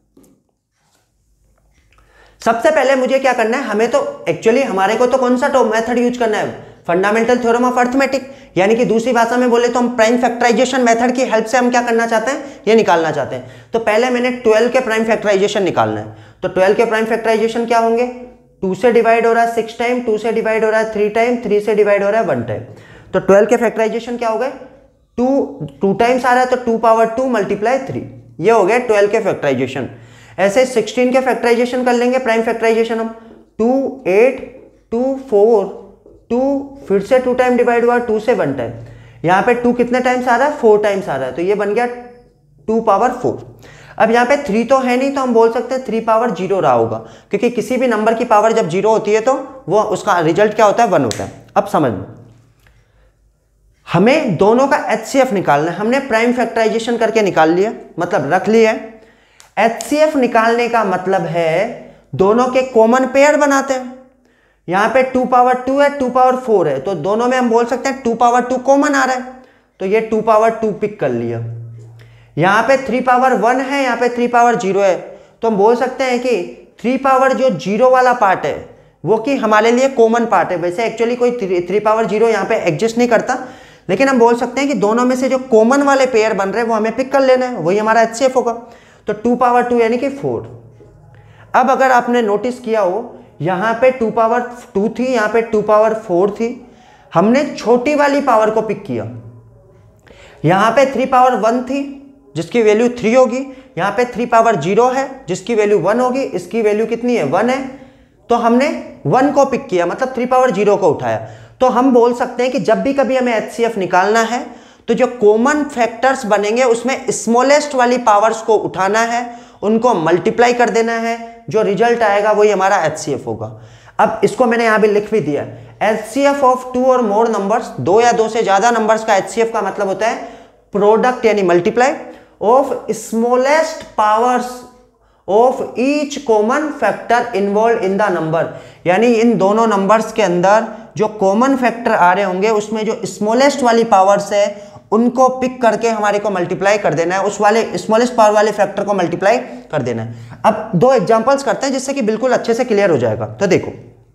सबसे पहले मुझे क्या करना है? हमें तो एक्चुअली हमारे को तो कौन सा तो मेथड यूज करना है? फंडामेंटल थ्योरम ऑफ अर्थमेटिक, यानी कि दूसरी भाषा में बोले तो हम प्राइम फैक्टराइजेशन मेथड की हेल्प से हम क्या करना चाहते हैं? ये निकालना चाहते हैं। तो पहले मैंने ट्वेल्व के प्राइम फैक्टराइजेशन निकालना है। तो ट्वेल्व के प्राइम फैक्टराइजेशन क्या होंगे? टू से डिवाइड हो रहा है सिक्स टाइम, टू से डिवाइड हो रहा है थ्री टाइम, थ्री से डिवाइड हो रहा है वन टाइम। तो ट्वेल्व के फैक्टराइजेशन क्या हो गए? टू टू टाइम्स आ रहा है तो two power two multiply three, ये हो गया ट्वेल्व के फैक्टराइजेशन। ऐसे सिक्सटीन के फैक्टराइजेशन कर लेंगे, प्राइम फैक्टराइजेशन हम two, eight, two, four, two, फिर से टू टाइम डिवाइड हुआ, टू से वन टाइम। यहाँ पे टू कितने टाइम्स आ रहा है? फोर टाइम्स आ रहा है, तो ये बन गया टू पावर फोर। अब यहाँ पे थ्री तो है नहीं, तो हम बोल सकते हैं थ्री पावर जीरो रहा होगा, क्योंकि किसी भी नंबर की पावर जब जीरो होती है तो वो उसका रिजल्ट क्या होता है? वन होता है। अब समझ लो, हमें दोनों का एचसीएफ निकालना है। हमने प्राइम फैक्टराइजेशन करके निकाल लिया, मतलब रख लिया। एचसीएफ निकालने का मतलब है दोनों के कॉमन पेयर बनाते हैं। यहां पे टू पावर टू है, टू पावर फोर है, तो दोनों में हम बोल सकते हैं टू पावर टू कॉमन आ रहा है, तो ये टू पावर टू पिक कर लिया। यहां पे थ्री पावर वन है, यहां पे थ्री पावर जीरो है, तो हम बोल सकते हैं कि थ्री पावर जो जीरो वाला पार्ट है वो कि हमारे लिए कॉमन पार्ट है। वैसे एक्चुअली कोई थ्री पावर जीरो यहाँ पे एग्जिस्ट नहीं करता, लेकिन हम बोल सकते हैं कि दोनों में से जो कॉमन वाले पेयर बन रहे हैं वो हमें पिक कर लेना है, वही हमारा एच सी एफ होगा। तो टू पावर टू यानी कि फोर। अब अगर आपने नोटिस किया हो, यहाँ पे टू पावर टू थी, यहाँ पे टू पावर फोर थी, हमने छोटी वाली पावर को पिक किया। यहाँ पे थ्री पावर वन थी जिसकी वैल्यू थ्री होगी, यहाँ पे थ्री पावर जीरो है जिसकी वैल्यू वन होगी, इसकी वैल्यू कितनी है, वन है। तो हमने वन को पिक किया, मतलब थ्री पावर जीरो को उठाया। तो हम बोल सकते हैं कि जब भी कभी हमें एच सी एफ निकालना है तो जो कॉमन फैक्टर्स बनेंगे उसमें स्मॉलेस्ट वाली पावर्स को उठाना है, उनको मल्टीप्लाई कर देना है, जो रिजल्ट आएगा वही हमारा एच सी एफ होगा। अब इसको मैंने यहाँ भी लिख भी दिया, H C F of two और मोर नंबर्स, दो या दो से ज्यादा नंबर्स का एच सी एफ का मतलब होता है प्रोडक्ट यानी multiply of smallest powers of each common factor involve in the number. यानी इन दोनों नंबर्स के अंदर जो कॉमन फैक्टर आ रहे होंगे उसमें जो स्मॉलेस्ट वाली पावर्स है उनको पिक करके हमारे को मल्टीप्लाई कर देना है, उस वाले स्मॉलेस्ट पावर वाले फैक्टर को मल्टीप्लाई कर देना है। अब दो एग्जांपल्स करते हैं जिससे कि बिल्कुल अच्छे से क्लियर हो जाएगा। तो देखो,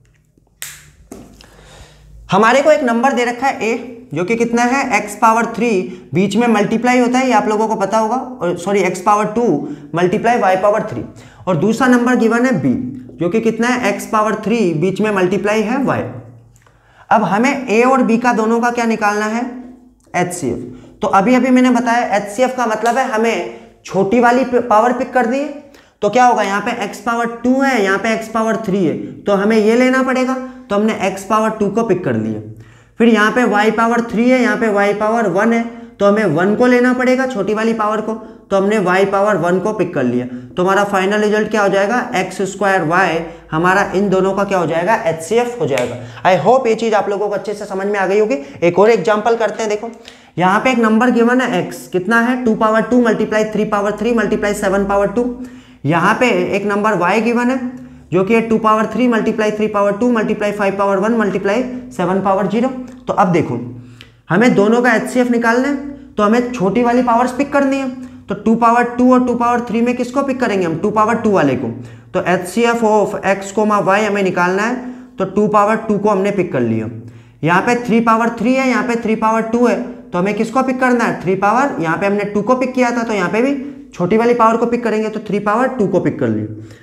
हमारे को एक नंबर दे रखा है a जो कि कितना है x पावर थ्री, बीच में मल्टीप्लाई होता है ये आप लोगों को पता होगा, और sorry x power two multiply y power three, और दूसरा नंबर गिवन है b जो कि कितना है x पावर थ्री, बीच में मल्टीप्लाई है y। अब हमें a और b का दोनों का क्या निकालना है, एच सी एफ। तो अभी अभी मैंने बताया एच सी एफ का मतलब है हमें छोटी वाली पावर पिक कर दी, तो क्या होगा, यहाँ पे x पावर टू है, यहाँ पे x पावर थ्री है, तो हमें ये लेना पड़ेगा, तो हमने x पावर टू को पिक कर लिया। फिर यहाँ पे y पावर थ्री है, यहाँ पे y पावर वन है, तो हमें वन को लेना पड़ेगा, छोटी वाली पावर को, तो हमने y पावर वन को पिक कर लिया। तो हमारा फाइनल रिजल्ट क्या हो जाएगा, एक्स स्क्वायर वाई, हमारा इन दोनों का क्या हो जाएगा, एच सी एफ हो जाएगा। आई होप ये चीज आप लोगों को अच्छे से समझ में आ गई होगी। एक और एग्जाम्पल करते हैं। देखो, यहाँ पे एक नंबर गिवन है x, कितना है, two power two multiply three power three multiply seven power two. यहाँ पे एक नंबर y गिवन है जो कि two power three multiply three power two multiply five power one multiply seven power zero. तो अब देखो, हमें दोनों का एच सी एफ निकालना है, तो हमें छोटी वाली पावर्स पिक करनी है। तो टू पावर टू और टू पावर थ्री में किसको पिक करेंगे हम, टू पावर टू वाले को। तो H C F of x comma y हमें निकालना है, तो टू पावर टू को हमने पिक कर लिया। यहाँ पे थ्री पावर थ्री है, यहाँ पे थ्री पावर टू है, तो हमें किसको पिक करना है, थ्री पावर, यहाँ पे हमने टू को पिक किया था, तो यहाँ पे भी छोटी वाली पावर को पिक करेंगे, तो थ्री पावर टू को पिक कर लिया।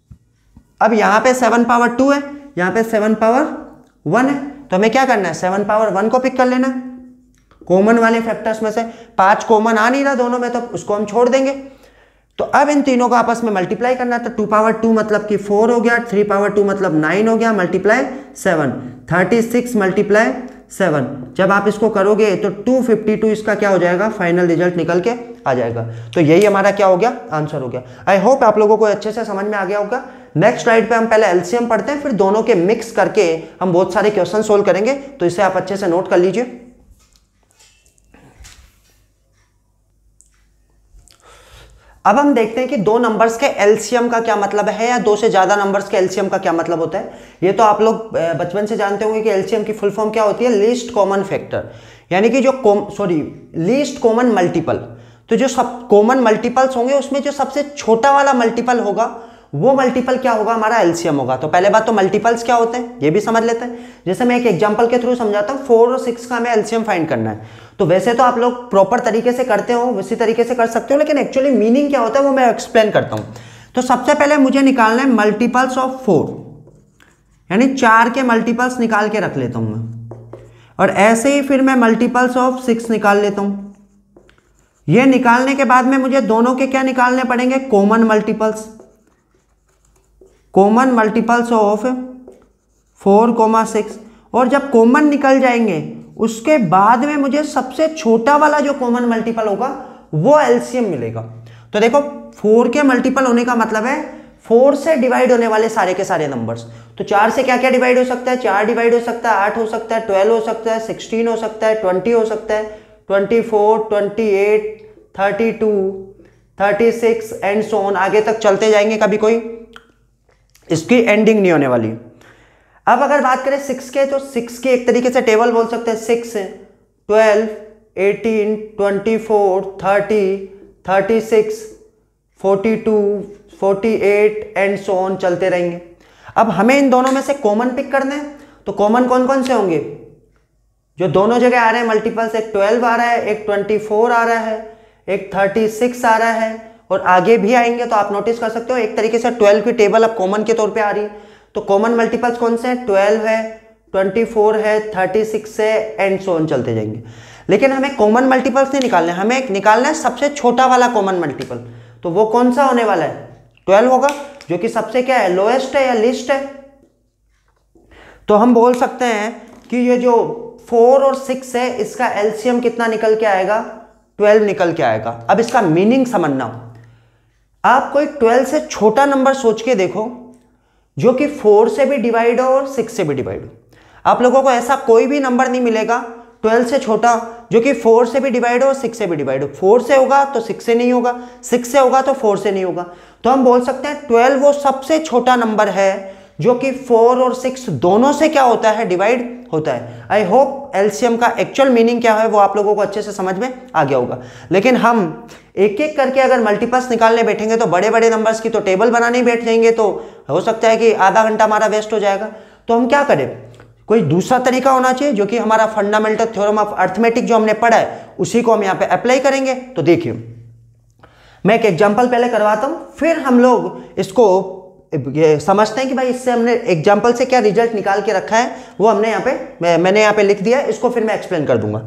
अब यहाँ पे सेवन पावर टू है, यहाँ पे सेवन पावर वन है, तो हमें क्या करना है, सेवन पावर वन को पिक कर लेना। कॉमन वाले फैक्टर्स में से पांच कॉमन आ नहीं रहा दोनों में, तो उसको हम छोड़ देंगे। तो अब इन तीनों को आपस में मल्टीप्लाई करना है, तो टू पावर टू मतलब कि फोर हो गया, थ्री पावर टू मतलब नाइन हो गया, multiply seven, thirty six multiply seven. जब आप इसको करोगे तो टू फिफ्टी टू इसका क्या हो जाएगा, फाइनल रिजल्ट निकल के आ जाएगा। तो यही हमारा क्या हो गया, आंसर हो गया। आई होप आप लोगों को अच्छे से समझ में आ गया होगा। नेक्स्ट स्लाइड पे हम पहले एलसीएम पढ़ते हैं, फिर दोनों के मिक्स करके हम बहुत सारे क्वेश्चन सोल्व करेंगे, तो इसे आप अच्छे से नोट कर लीजिए। अब हम देखते हैं कि दो नंबर्स के एलसीएम का क्या मतलब है, या दो से ज्यादा नंबर्स के एलसीएम का क्या मतलब होता है। ये तो आप लोग बचपन से जानते होंगे कि एलसीएम की फुल फॉर्म क्या होती है, लीस्ट कॉमन फैक्टर, यानी कि जो सॉरी लीस्ट कॉमन मल्टीपल। तो जो सब कॉमन मल्टीपल्स होंगे उसमें जो सबसे छोटा वाला मल्टीपल होगा वो मल्टीपल क्या होगा, हमारा एलसीएम होगा। तो पहले बात तो मल्टीपल्स क्या होते हैं ये भी समझ लेते हैं। जैसे मैं एक एग्जांपल के थ्रू समझाता हूँ, फोर और सिक्स का हमें एलसीएम फाइंड करना है। तो वैसे तो आप लोग प्रॉपर तरीके से करते हो, उसी तरीके से कर सकते हो, लेकिन एक्चुअली मीनिंग क्या होता है वो मैं एक्सप्लेन करता हूँ। तो सबसे पहले मुझे निकालना है मल्टीपल्स ऑफ फोर, यानी चार के मल्टीपल्स निकाल के रख लेता हूँ मैं, और ऐसे ही फिर मैं मल्टीपल्स ऑफ सिक्स निकाल लेता हूँ। ये निकालने के बाद में मुझे दोनों के क्या निकालने पड़ेंगे, common multiples, common multiples of four comma six. और जब कॉमन निकल जाएंगे उसके बाद में मुझे सबसे छोटा वाला जो कॉमन मल्टीपल होगा वो एलसीएम मिलेगा। तो देखो, फोर के मल्टीपल होने का मतलब है फोर से डिवाइड होने वाले सारे के सारे नंबर्स। तो चार से क्या क्या डिवाइड हो सकता है, चार डिवाइड हो सकता है, आठ हो सकता है, ट्वेल्व हो सकता है, सिक्सटीन हो सकता है, ट्वेंटी हो सकता है, twenty four, twenty eight, thirty two, thirty six and so on, आगे तक चलते जाएंगे, कभी कोई इसकी एंडिंग नहीं होने वाली। अब अगर बात करें सिक्स के, तो सिक्स की एक तरीके से टेबल बोल सकते हैं, six, twelve, eighteen, twenty four, thirty, thirty six, forty two, forty eight and so on, चलते रहेंगे। अब हमें इन दोनों में से कॉमन पिक करने हैं, तो कॉमन कौन कौन से होंगे, जो दोनों जगह आ रहे हैं मल्टीपल्स, एक ट्वेल्व आ रहा है, एक ट्वेंटी फोर आ रहा है, एक थर्टी सिक्स आ रहा है और आगे भी आएंगे। तो आप नोटिस कर सकते हो एक तरीके से ट्वेल्व की टेबल अब कॉमन के तौर पे आ रही है। तो कॉमन मल्टीपल्स कौन से हैं? ट्वेल्व है, ट्वेंटी फोर है, थर्टी सिक्स है एंड सो ऑन चलते जाएंगे। लेकिन हमें कॉमन मल्टीपल्स नहीं निकालने, हमें निकालना है सबसे छोटा वाला कॉमन मल्टीपल। तो वो कौन सा होने वाला है? ट्वेल्व होगा, जो कि सबसे क्या है, लोएस्ट है या लीस्ट है। तो हम बोल सकते हैं कि ये जो फोर और सिक्स है इसका एलसीएम कितना निकल के आएगा? ट्वेल्व निकल के आएगा। अब इसका मीनिंग समझना, आप कोई ट्वेल्व से छोटा नंबर सोच के देखो जो कि फोर से भी डिवाइड हो और सिक्स से भी डिवाइड हो। आप लोगों को ऐसा कोई भी नंबर नहीं मिलेगा ट्वेल्व से छोटा जो कि फोर से भी डिवाइड हो और सिक्स से भी डिवाइड हो। फोर से होगा तो सिक्स से नहीं होगा, सिक्स से होगा तो फोर से नहीं होगा। तो हम बोल सकते हैं ट्वेल्व वो सबसे छोटा नंबर है जो कि फोर और सिक्स दोनों से क्या होता है? डिवाइड होता है। आई होप एलसीएम का एक्चुअल मीनिंग क्या है वो आप लोगों को अच्छे से समझ में आ गया होगा। लेकिन हम एक एक करके अगर मल्टीपल्स निकालने बैठेंगे तो बड़े बड़े नंबर्स की तो टेबल बनाने बैठ जाएंगे, तो हो सकता है कि आधा घंटा हमारा वेस्ट हो जाएगा। तो हम क्या करें? कोई दूसरा तरीका होना चाहिए जो कि हमारा फंडामेंटल थ्योरम ऑफ अर्थमेटिक जो हमने पढ़ा है उसी को हम यहाँ पे अप्लाई करेंगे। तो देखिए मैं एक एग्जाम्पल पहले करवाता हूँ, फिर हम लोग इसको ये समझते हैं कि भाई इससे हमने एग्जाम्पल से क्या रिजल्ट निकाल के रखा है वो हमने यहाँ पे मैं, मैंने यहाँ पे लिख दिया है, इसको फिर मैं एक्सप्लेन कर दूंगा।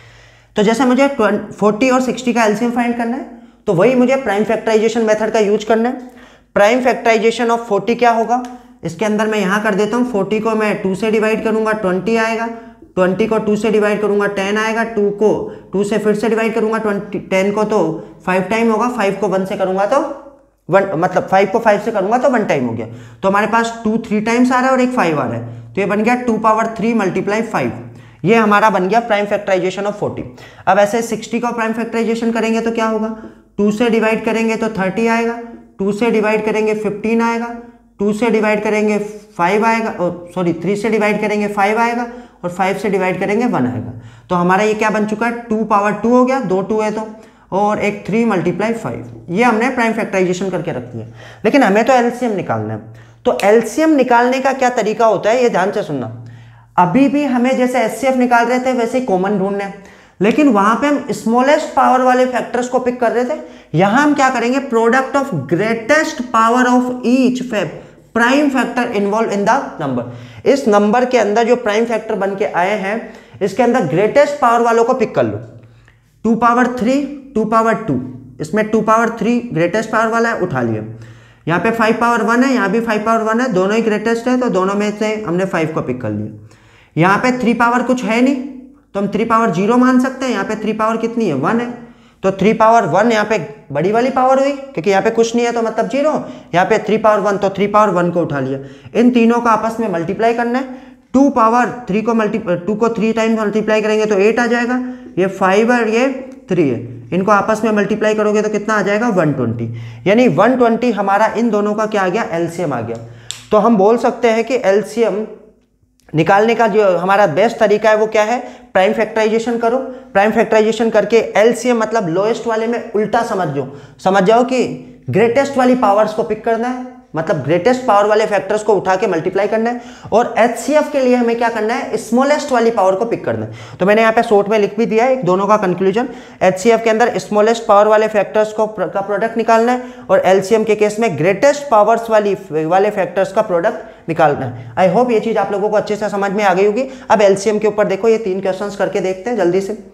तो जैसे मुझे फोर्टी और सिक्सटी का एलसीएम फाइंड करना है तो वही मुझे प्राइम फैक्टराइजेशन मेथड का यूज करना है। प्राइम फैक्टराइजेशन ऑफ फोर्टी क्या होगा? इसके अंदर मैं यहाँ कर देता हूँ, फोर्टी को मैं टू से डिवाइड करूंगा, ट्वेंटी आएगा, ट्वेंटी को टू से डिवाइड करूंगा, टेन आएगा, टू को टू से फिर से डिवाइड करूंगा, ट्वेंटी टेन को तो फाइव टाइम होगा, फाइव को वन से करूंगा तो वन, मतलब फाइव को फाइव से करूंगा तो वन टाइम हो गया। तो हमारे पास टू थ्री टाइम्स आ रहा है और एक फाइव आ रहा है, तो ये बन गया two power three multiply five. ये हमारा बन गया प्राइम फैक्टराइजेशन ऑफ फोर्टी। अब ऐसे सिक्सटी का प्राइम फैक्टराइजेशन करेंगे तो क्या होगा? टू से डिवाइड करेंगे तो थर्टी आएगा, टू से डिवाइड करेंगे फिफ्टीन आएगा, टू से डिवाइड करेंगे फाइव आएगा, सॉरी थ्री से डिवाइड करेंगे फाइव आएगा और फाइव से डिवाइड करेंगे वन आएगा। तो हमारा ये क्या बन चुका है? टू पावर टू हो गया, दो टू है तो, और एक थ्री मल्टीप्लाई फाइव। ये हमने प्राइम फैक्टराइजेशन करके रख दिया। लेकिन हमें तो एलसीएम निकालना है। तो एलसीएम निकालने का क्या तरीका होता है ये ध्यान से सुनना। अभी भी हमें जैसे एचसीएफ निकाल रहे थे वैसे ही कॉमन ढूंढना है, लेकिन वहां पे हम स्मॉलेस्ट पावर वाले फैक्टर्स को पिक कर रहे थे। यहां हम क्या करेंगे? Product of greatest power of each prime factor involve in the number. इस नंबर के अंदर जो प्राइम फैक्टर बन के आए हैं इसके अंदर ग्रेटेस्ट पावर वालों को पिक कर लो। Two power three, two power two, इसमें two power three greatest power वाला है, उठा लिया। यहाँ पे फाइव पावर वन है, यहाँ भी फाइव पावर वन है, दोनों ही ग्रेटेस्ट है तो दोनों में से हमने फाइव को पिक कर लिया। यहाँ पे थ्री पावर कुछ है नहीं तो हम थ्री पावर जीरो मान सकते हैं। यहाँ पे थ्री पावर कितनी है? वन है, तो थ्री पावर वन यहाँ पे बड़ी वाली पावर हुई क्योंकि यहाँ पे कुछ नहीं है तो मतलब जीरो। यहाँ पे थ्री पावर वन तो थ्री पावर वन को उठा लिया। इन तीनों का आपस में मल्टीप्लाई करना है। टू पावर थ्री को मल्टी टू को थ्री टाइम्स मल्टीप्लाई करेंगे तो एट आ जाएगा। ये फाइव है, ये थ्री है, इनको आपस में मल्टीप्लाई करोगे तो कितना आ जाएगा? One twenty. यानी वन ट्वेंटी हमारा इन दोनों का क्या आ गया? एलसीएम आ गया। तो हम बोल सकते हैं कि एलसीएम निकालने का जो हमारा बेस्ट तरीका है वो क्या है? प्राइम फैक्टराइजेशन करो। प्राइम फैक्टराइजेशन करके एलसीएम मतलब लोएस्ट वाले में उल्टा समझ जाओ, समझ जाओ कि ग्रेटेस्ट वाली पावर्स को पिक करना है, मतलब ग्रेटेस्ट पावर वाले फैक्टर्स को उठा के मल्टीप्लाई करना है। और एचसीएफ के लिए हमें क्या करना है? स्मॉलेस्ट वाली पावर को पिक करना है। तो मैंने यहाँ पे शॉर्ट में लिख भी दिया है दोनों का कंक्लूजन। एचसीएफ के अंदर स्मॉलेस्ट पावर वाले फैक्टर्स को का प्रोडक्ट निकालना है और एलसीएम के केस में ग्रेटेस्ट पावर्स वाली वाले फैक्टर्स का प्रोडक्ट निकालना है। आई होप ये चीज आप लोगों को अच्छे से समझ में आ गई होगी। अब एलसीएम के ऊपर देखो, ये तीन क्वेश्चंस करके देखते हैं जल्दी से।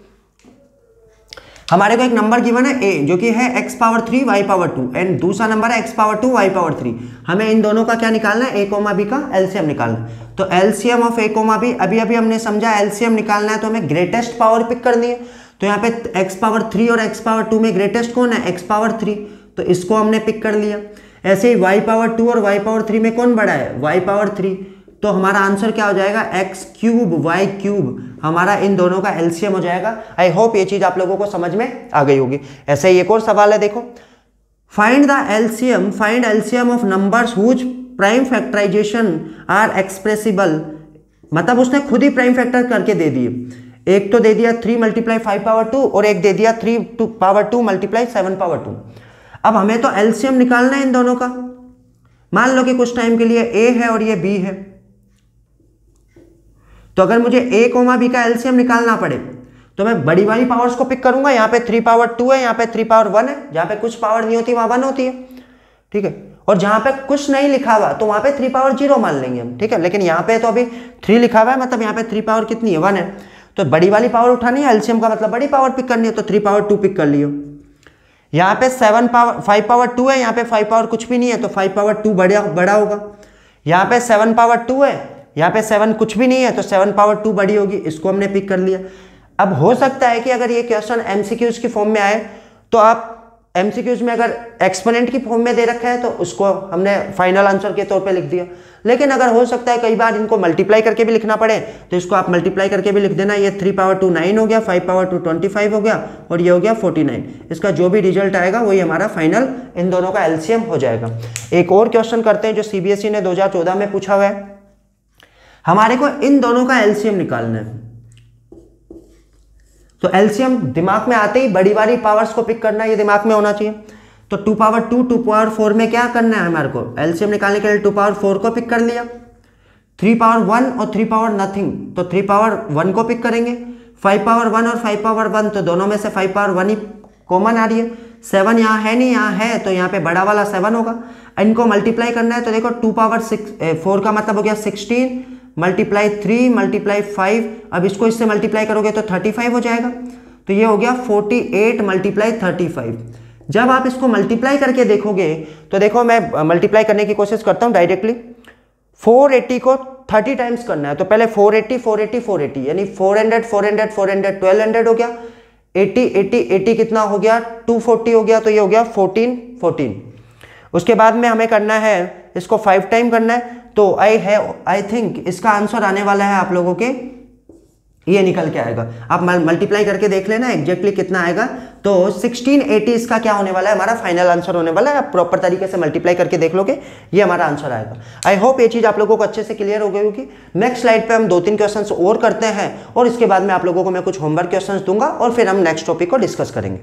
हमारे को एक नंबर गिवन है ए जो कि है x power three y power two and दूसरा नंबर है x power two y power three. हमें इन दोनों का क्या निकालना है? a कोमा b का एलसीएम निकालना है। तो LCM of a comma b, अभी अभी हमने समझा एलसीएम निकालना है तो हमें ग्रेटेस्ट पावर पिक करनी है। तो यहाँ पे x पावर थ्री और x पावर टू में ग्रेटेस्ट कौन है? x पावर थ्री, तो इसको हमने पिक कर लिया। ऐसे ही y पावर टू और y पावर थ्री में कौन बड़ा है? y power three. तो हमारा आंसर क्या हो जाएगा? एक्स क्यूब वाई क्यूब, हमारा इन दोनों का एलसीएम हो जाएगा। आई होप ये चीज आप लोगों को समझ में आ गई होगी। ऐसे ही एक और सवाल है, देखो, find the LCM find LCM of numbers whose prime factorization are expressible. मतलब उसने खुद ही प्राइम फैक्टर करके दे दिए। एक तो दे दिया three multiply five power two और एक दे दिया three two power two multiply seven power two. अब हमें तो एलसीएम निकालना है इन दोनों का। मान लो कि कुछ टाइम के लिए ए है और ये बी है, तो अगर मुझे ए कोमा बी का एलसीएम निकालना पड़े तो मैं बड़ी वाली पावर्स को पिक करूंगा। यहाँ पे थ्री पावर टू है, यहाँ पे थ्री पावर वन है, जहाँ पे कुछ पावर नहीं होती वहां वन होती है, ठीक है। और जहां पे कुछ नहीं लिखा हुआ तो वहां पे थ्री पावर जीरो मान लेंगे हम, ठीक है। लेकिन यहाँ पे तो अभी थ्री लिखा हुआ है, मतलब यहाँ पे थ्री पावर कितनी है, वन है। तो बड़ी वाली पावर उठानी है, एलसीएम का मतलब बड़ी पावर पिक करनी है, तो थ्री पावर टू पिक कर लियो। यहाँ पे seven power five power two है, यहाँ पे फाइव पावर कुछ भी नहीं है, तो फाइव पावर टू बड़ा बड़ा होगा। यहाँ पे सेवन पावर टू है, यहाँ पे सेवन कुछ भी नहीं है, तो सेवन पावर टू बड़ी होगी, इसको हमने पिक कर लिया। अब हो सकता है कि अगर ये क्वेश्चन एमसीक्यूज की फॉर्म में आए तो आप एमसीक्यूज में अगर एक्सपोनेंट की फॉर्म में दे रखा है तो उसको हमने फाइनल आंसर के तौर पे लिख दिया। लेकिन अगर हो सकता है कई बार इनको मल्टीप्लाई करके भी लिखना पड़े तो इसको आप मल्टीप्लाई करके भी लिख देना। ये थ्री पावर टू नाइन हो गया, five power two twenty five हो गया और ये हो गया फोर्टी नाइन। इसका जो भी रिजल्ट आएगा वही हमारा फाइनल इन दोनों का एलसीएम हो जाएगा। एक और क्वेश्चन करते हैं जो सीबीएसई ने दो हजार चौदह में पूछा हुआ है। हमारे को इन दोनों का एलसीएम निकालना है, तो एलसीएम दिमाग में आते ही बड़ी वाली पावर्स को पिक करना, ये दिमाग में होना चाहिए। तो two power two two power four में क्या करना है हमारे को, एलसीएम निकालने के लिए टू पावर फोर को पिक कर लिया। थ्री पावर वन और थ्री पावर नथिंग, तो थ्री पावर वन को पिक करेंगे। फाइव पावर वन और फाइव पावर वन, तो दोनों में से फाइव पावर वन ही कॉमन आ रही है। सेवन यहाँ है नहीं, यहाँ है, तो यहाँ पे बड़ा वाला सेवन होगा। इनको मल्टीप्लाई करना है, तो देखो टू पावर सिक्स फोर का मतलब हो गया sixteen, multiply three multiply five, अब इसको इससे मल्टीप्लाई करोगे तो थर्टी फाइव हो जाएगा। तो ये हो गया forty eight multiply thirty five. जब आप इसको मल्टीप्लाई करके देखोगे तो देखो मैं मल्टीप्लाई करने की कोशिश करता हूँ डायरेक्टली। फोर एटी को थर्टी टाइम्स करना है, तो पहले four eighty four eighty four eighty यानी four hundred four hundred four hundred twelve hundred हो गया। एटी एटी एटी कितना हो गया, टू फोर्टी हो गया, तो ये हो गया फोर्टीन फोर्टीन। उसके बाद में हमें करना है इसको फाइव टाइम करना है, तो आई है आई थिंक इसका आंसर आने वाला है आप लोगों के ये निकल के आएगा। आप मल्टीप्लाई करके देख लेना एग्जैक्टली कितना आएगा। तो सिक्सटीन एटी इसका क्या होने वाला है, हमारा फाइनल आंसर होने वाला है। आप प्रॉपर तरीके से मल्टीप्लाई करके देख लोगे, ये हमारा आंसर आएगा। आई होप ये चीज आप लोगों को अच्छे से क्लियर हो गई होगी। नेक्स्ट स्लाइड पे हम दो तीन क्वेश्चंस और करते हैं और इसके बाद में आप लोगों को मैं कुछ होमवर्क क्वेश्चंस दूंगा और फिर हम नेक्स्ट टॉपिक को डिस्कस करेंगे।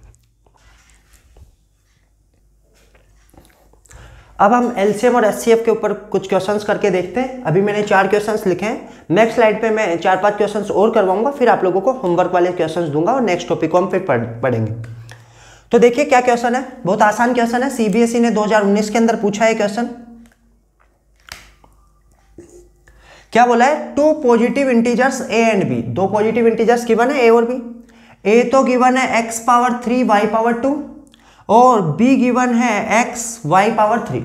अब हम एलसीएम और एचसीएफ के ऊपर कुछ क्वेश्चंस करके देखते हैं। अभी मैंने चार क्वेश्चंस लिखे हैं, नेक्स्ट स्लाइड पे मैं चार पांच क्वेश्चंस और करवाऊंगा, फिर आप लोगों को होमवर्क वाले क्वेश्चंस दूंगा और नेक्स्ट टॉपिक को हम फिर पढ़ेंगे। तो देखिए क्या क्वेश्चन है, बहुत आसान क्वेश्चन है। सीबीएसई ने दो हज़ार उन्नीस के अंदर पूछा है क्वेश्चन। क्या बोला है, two positive integers a and b, दो पॉजिटिव इंटीजर्स गिवन है ए और बी। ए तो गिवन है x power three y power two और बी गिवन है एक्स वाई पावर थ्री।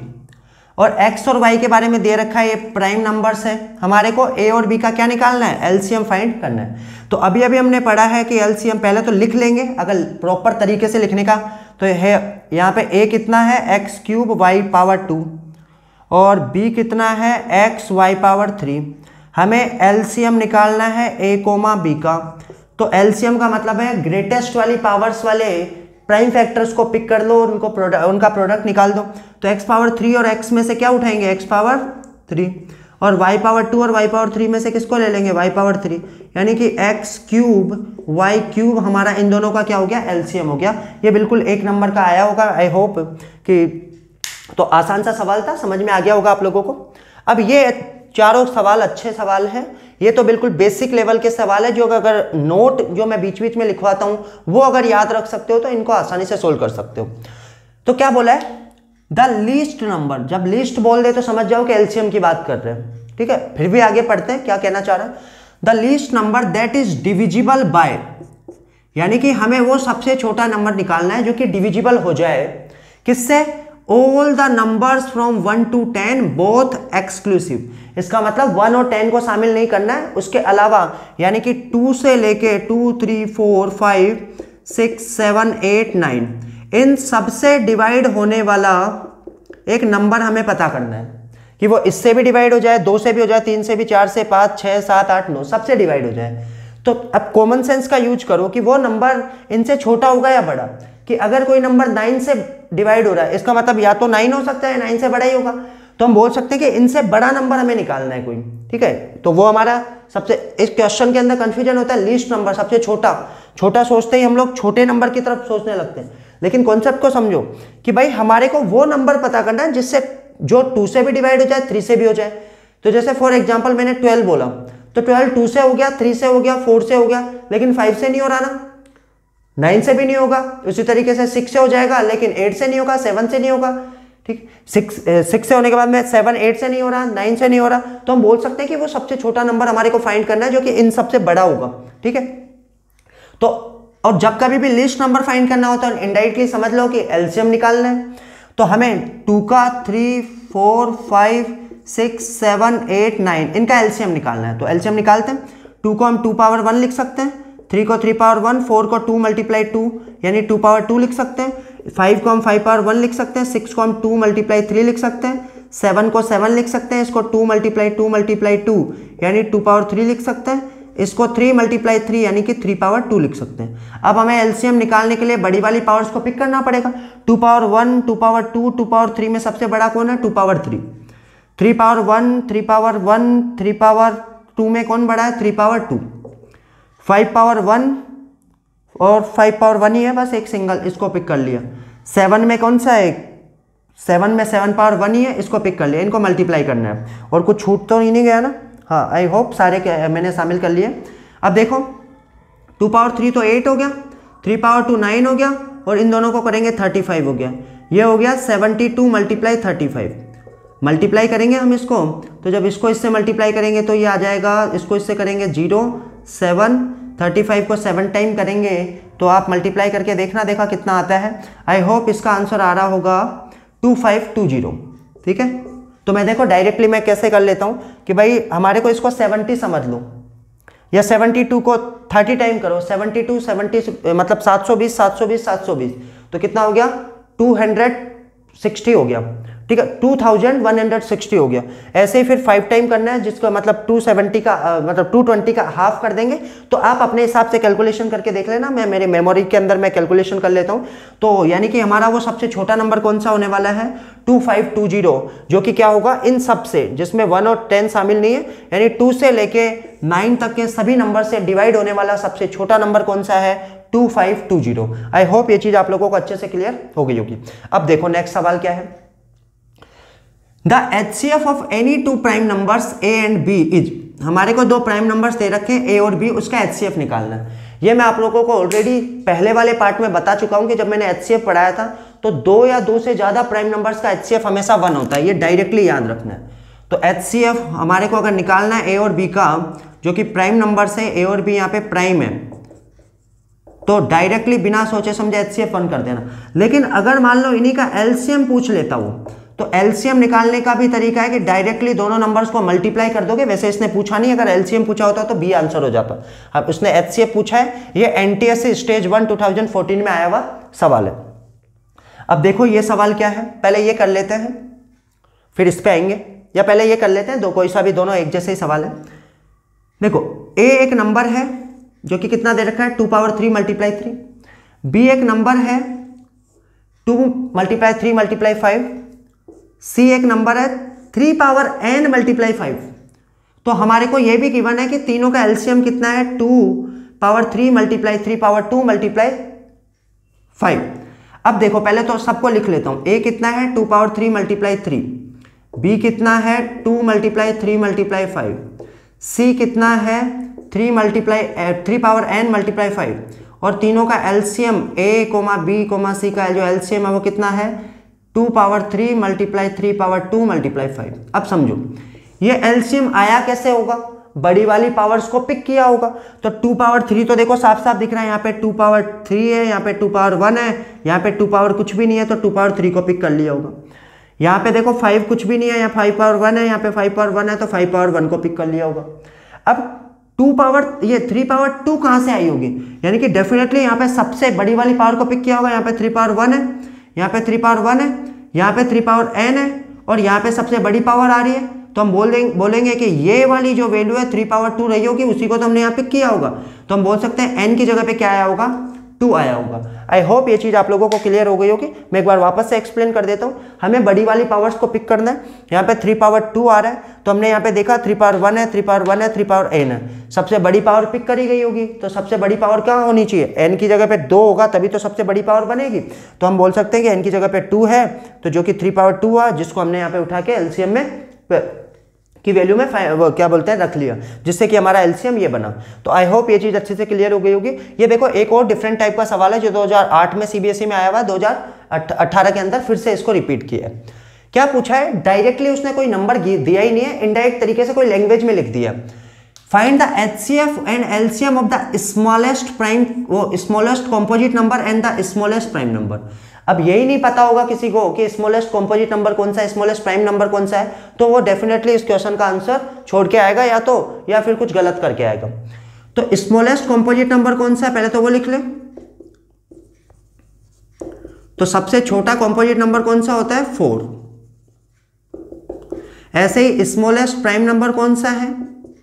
और x और y के बारे में दे रखा है, ये प्राइम नंबर्स है। हमारे को a और b का क्या निकालना है, एलसीएम फाइंड करना है। तो अभी अभी हमने पढ़ा है कि एलसीएम पहले तो लिख लेंगे, अगर प्रॉपर तरीके से लिखने का तो है यहाँ पे a कितना है x cube y power two और b कितना है एक्स वाई पावर थ्री। हमें एलसीएम निकालना है a कोमा b का। तो एलसीएम का मतलब है ग्रेटेस्ट वाली पावर्स वाले प्राइम फैक्टर्स को पिक कर लो और उनको प्रोडक्ट उनका प्रोडक्ट निकाल दो। तो x पावर थ्री और x में से क्या उठाएंगे, x पावर थ्री, और y पावर टू और y पावर थ्री में से किसको ले लेंगे, y पावर थ्री। यानी कि x क्यूब y क्यूब हमारा इन दोनों का क्या हो गया, एलसीएम हो गया। ये बिल्कुल एक नंबर का आया होगा। आई होप कि तो आसान सा सवाल था, समझ में आ गया होगा आप लोगों को। अब ये चारों सवाल अच्छे सवाल हैं, ये तो बिल्कुल बेसिक लेवल के सवाल है जो अगर नोट जो मैं बीच बीच में लिखवाता हूं वो अगर याद रख सकते हो तो इनको आसानी से सोल्व कर सकते हो। तो क्या बोला है, द लीस्ट नंबर, जब लीस्ट बोल दे तो समझ जाओ कि एलसीएम की बात कर रहे हैं, ठीक है। फिर भी आगे पढ़ते हैं क्या कहना चाह रहा है। The least number that is divisible by, यानी कि हमें वो सबसे छोटा नंबर निकालना है जो कि डिविजिबल हो जाए किससे, all the numbers from one to ten both exclusive. इसका मतलब वन और टेन को शामिल नहीं करना है, उसके अलावा यानी कि टू से लेके two three four five six seven eight nine इन सबसे डिवाइड होने वाला एक नंबर हमें पता करना है कि वो इससे भी डिवाइड हो जाए, दो से भी हो जाए, तीन से भी, चार से पाँच, छः सात आठ नौ सबसे डिवाइड हो जाए। तो अब कॉमन सेंस का यूज करो कि वो नंबर इनसे छोटा होगा या बड़ा। कि अगर कोई नंबर नाइन से डिवाइड हो रहा है इसका मतलब या तो नाइन हो सकता है, नाइन से बड़ा ही होगा। तो हम बोल सकते हैं कि इनसे बड़ा नंबर हमें निकालना है कोई, ठीक है। तो वो हमारा सबसे, इस क्वेश्चन के अंदर कंफ्यूजन होता है, लीस्ट नंबर सबसे छोटा। छोटा सोचते ही हम लोग छोटे नंबर की तरफ सोचने लगते हैं, लेकिन कॉन्सेप्ट को समझो कि भाई हमारे को वो नंबर पता करना है जिससे जो टू से भी डिवाइड हो जाए, थ्री से भी हो जाए। तो जैसे फॉर एग्जाम्पल मैंने ट्वेल्व बोला, तो ट्वेल्व टू से हो गया, थ्री से हो गया, फोर से हो गया, लेकिन फाइव से नहीं हो रहा ना, नाइन से भी नहीं होगा। उसी तरीके से सिक्स से हो जाएगा, लेकिन एट से नहीं होगा, सेवन से नहीं होगा। ठीक, सिक्स सिक्स से होने के बाद में सेवन एट से नहीं हो रहा, नाइन से नहीं हो रहा, तो हम बोल सकते हैं कि वो सबसे छोटा नंबर हमारे को फाइंड करना है जो कि इन सबसे बड़ा होगा। ठीक है, तो और जब कभी भी लिस्ट नंबर फाइंड करना होता है इनडायरेक्टली समझ लो कि एलसीएम निकालना है। तो हमें टू का three four five six seven eight nine इनका एलसीएम निकालना है। तो एलसीएम निकालते हैं। टू को हम टू पावर वन लिख सकते हैं, थ्री को थ्री पावर वन, फोर को टू मल्टीप्लाई टू यानी टू पावर टू लिख सकते हैं, फाइव को हम फाइव पावर वन लिख सकते हैं, सिक्स को हम टू मल्टीप्लाई थ्री लिख सकते हैं, सेवन को सेवन लिख सकते हैं, इसको two multiply two multiply two यानी टू पावर थ्री लिख सकते हैं, इसको थ्री मल्टीप्लाई थ्री यानी कि थ्री पावर टू लिख सकते हैं। अब हमें एलसीएम निकालने के लिए बड़ी वाली पावर्स को पिक करना पड़ेगा। Two power one, two power two, two power three में सबसे बड़ा कौन है? Two power three. Three power one, three power one, three power two में कौन बड़ा है? Three power two. Five power one और फाइव पावर वन ही है बस, एक सिंगल, इसको पिक कर लिया। सेवन में कौन सा है? सेवन में सेवन पावर वन ही है, इसको पिक कर लिया। इनको मल्टीप्लाई करना है और कुछ छूट तो नहीं गया ना? हाँ, आई होप सारे के मैंने शामिल कर लिए। अब देखो टू पावर थ्री तो एट हो गया, थ्री पावर टू नाइन हो गया और इन दोनों को करेंगे थर्टी फाइव हो गया। ये हो गया seventy two multiply thirty five. Multiply करेंगे हम इसको, तो जब इसको इससे मल्टीप्लाई करेंगे तो ये आ जाएगा, इसको इससे करेंगे जीरो सेवन, थर्टी फाइव को सेवन टाइम करेंगे तो आप मल्टीप्लाई करके देखना, देखा कितना आता है। आई होप इसका आंसर आ रहा होगा टू फाइव टू जीरो। ठीक है, तो मैं देखो डायरेक्टली मैं कैसे कर लेता हूँ कि भाई हमारे को इसको सेवेंटी समझ लो या सेवेंटी टू को थर्टी टाइम करो, सेवेंटी टू सेवेंटी मतलब सात सौ बीस सात सौ बीस सात सौ बीस, तो कितना हो गया? टू हंड्रेड सिक्सटी हो गया। ठीक है, two thousand one hundred sixty हो गया। ऐसे ही फिर फाइव टाइम करना है, जिसका मतलब टू सेवेंटी का आ, मतलब टू ट्वेंटी का हाफ कर देंगे। तो आप अपने हिसाब से कैलकुलेशन करके देख लेना, मैं मेरे मेमोरी के अंदर मैं कैलकुलेशन कर लेता हूँ। तो यानी कि हमारा वो सबसे छोटा नंबर कौन सा होने वाला है? टू फाइव टू जीरो, जो कि क्या होगा? इन सब से, जिसमें वन और टेन शामिल नहीं है, यानी टू से लेके नाइन तक के सभी नंबर से डिवाइड होने वाला सबसे छोटा नंबर कौन सा है? Two five two zero. I hope ये चीज आप लोगों को अच्छे से क्लियर हो गई होगी। अब देखो नेक्स्ट सवाल क्या है। The H C F of any two prime numbers A and B is, हमारे को दो प्राइम नंबर्स दे रखे हैं ए और बी, उसका एच सी एफ निकालना है। ये मैं आप लोगों को ऑलरेडी पहले वाले पार्ट में बता चुका हूं कि जब मैंने एच सी एफ पढ़ाया था तो दो या दो से ज्यादा प्राइम नंबर्स का एच सी एफ हमेशा वन होता है, ये डायरेक्टली याद रखना है। तो एच सी एफ हमारे को अगर निकालना है ए और बी का, जो कि प्राइम नंबर्स है, ए और बी यहाँ पे प्राइम है, तो डायरेक्टली बिना सोचे समझे एच सी एफ वन कर देना। लेकिन अगर मान लो इन्हीं का एलसीएम पूछ लेता हूं, तो एलसीएम निकालने का भी तरीका है कि डायरेक्टली दोनों नंबर्स को मल्टीप्लाई कर दोगे। वैसे इसने पूछा नहीं, अगर एलसीएम पूछा होता तो बी आंसर हो जाता। अब उसने एचसीएफ पूछा है, ये NTSC stage one two thousand fourteen में आया हुआ सवाल है। अब देखो ये सवाल क्या है, पहले ये कर लेते हैं फिर इस पे आएंगे, या पहले ये कर लेते हैं, दो कोई सा भी, दोनों एक जैसे ही सवाल है। देखो ए एक नंबर है जो कि कितना दे रखा है? Two power three multiply three. B एक नंबर है two multiply three multiply five. C एक नंबर है three power N multiply five. तो हमारे को यह भी गिवन है कि तीनों का एलसीएम कितना है? Two power three multiply three power two multiply five. अब देखो पहले तो सबको लिख लेता हूं। ए कितना है? Two power three multiply three. B कितना है? Two multiply three multiply five. C कितना है? Three multiply three power N multiply five. और तीनों का LCM A comma B comma C का जो एलसीएम है वो कितना है? Two power three multiply three power two multiply five. अब समझो ये एलसीएम आया कैसे होगा? बड़ी वाली पावर्स को पिक किया होगा। तो टू पावर थ्री तो देखो साफ साफ दिख रहा है, यहाँ पे टू पावर थ्री है, यहाँ पे टू पावर वन है, यहाँ पे टू पावर कुछ भी नहीं है, तो टू पावर थ्री को पिक कर लिया होगा। यहाँ पे देखो फाइव कुछ भी नहीं है, यहाँ फाइव पावर वन है, यहाँ पे फाइव पावर वन है, तो फाइव पावर वन को पिक कर लिया होगा। अब टू पावर ये थ्री पावर टू कहाँ से आई होगी? यानी कि डेफिनेटली यहाँ पे सबसे बड़ी वाली पावर को पिक किया होगा। यहाँ पे थ्री पावर वन है, यहाँ पे थ्री पावर वन है, यहाँ पे थ्री पावर एन है, और यहाँ पे सबसे बड़ी पावर आ रही है। तो हम बोल देंगे बोलेंगे कि ये वाली जो वैल्यू है थ्री पावर टू रही होगी, उसी को तो हमने यहाँ पे किया होगा। तो हम बोल सकते हैं एन की जगह पे क्या आया होगा? टू आया होगा। आई होप ये चीज आप लोगों को क्लियर हो गई होगी। मैं एक बार वापस से एक्सप्लेन कर देता हूँ। हमें बड़ी वाली पावर्स को पिक करना है। यहाँ पे थ्री पावर टू आ रहा है, तो हमने यहाँ पे देखा थ्री पावर वन है, थ्री पावर वन है, थ्री पावर एन है। सबसे बड़ी पावर पिक करी गई होगी, तो सबसे बड़ी पावर क्या होनी चाहिए? एन की जगह पे दो होगा, तभी तो सबसे बड़ी पावर बनेगी। तो हम बोल सकते हैं कि एन की जगह पे टू है, तो जो कि थ्री पावर टू है, जिसको हमने यहाँ पे उठा के एलसीएम में की वैल्यू में वो क्या बोलते हैं रख लिया, जिससे कि हमारा एलसीएम ये बना। तो आई होप ये चीज़ अच्छे से क्लियर हो गई होगी। ये देखो एक और डिफरेंट टाइप का सवाल है जो दो हज़ार आठ में सीबीएसई में आया हुआ, दो हज़ार अठारह के अंदर फिर से इसको रिपीट किया है। क्या पूछा है, डायरेक्टली उसने कोई नंबर दिया ही नहीं है, इनडायरेक्ट तरीके से कोई लैंग्वेज में लिख दिया, find the HCF and LCM of the smallest prime वो smallest composite number and the smallest prime number. अब यही नहीं पता होगा किसी को कि स्मॉलेस्ट कॉम्पोजिट नंबर कौन सा है, स्मॉलेस्ट प्राइम नंबर कौन सा है, तो वो डेफिनेटली इस क्वेश्चन का आंसर छोड़ के आएगा या तो, या फिर कुछ गलत करके आएगा। तो स्मॉलेस्ट कॉम्पोजिट नंबर कौन सा है पहले तो वो लिख ले। तो सबसे छोटा कॉम्पोजिट नंबर कौन सा होता है, फोर। ऐसे ही स्मॉलेस्ट प्राइम नंबर कौन सा है,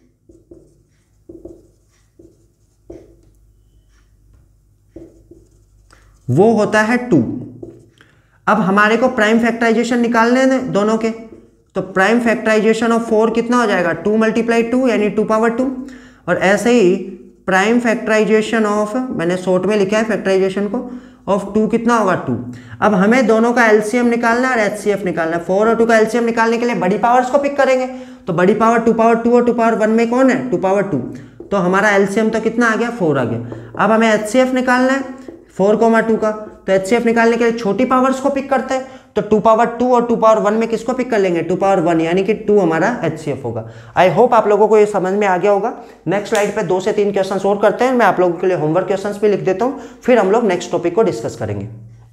वो होता है टू। अब हमारे को प्राइम फैक्टराइजेशन निकालने हैं दोनों के, तो प्राइम फैक्टराइजेशन ऑफ फोर कितना हो जाएगा, टू मल्टीप्लाई टू यानी टू पावर टू। और ऐसे ही प्राइम फैक्टराइजेशन ऑफ, मैंने शॉर्ट में लिखा है फैक्टराइजेशन को, ऑफ टू कितना होगा, टू। अब हमें दोनों का एलसीएम निकालना है और एचसीएफ निकालना है। फोर और टू का एलसीएम निकालने के लिए बड़ी पावर्स को पिक करेंगे, तो बड़ी पावर टू पावर टू और टू पावर वन में कौन है, टू पावर टू। तो हमारा एलसीएम तो कितना आ गया, फोर आ गया। अब हमें एचसीएफ निकालना है फोर कोमा टू का, तो एचसीएफ निकालने के लिए छोटी पावर्स को पिक करते हैं, तो टू पावर टू और टू पावर वन में किसको पिक कर लेंगे, टू पावर वन, यानी कि टू हमारा एचसीएफ होगा। आई होप आप लोगों को ये समझ में आ गया होगा। नेक्स्ट स्लाइड पे दो से तीन क्वेश्चंस और करते हैं, मैं आप लोगों के लिए होमवर्क क्वेश्चंस भी लिख देता हूं, फिर हम लोग नेक्स्ट टॉपिक को डिस्कस करेंगे।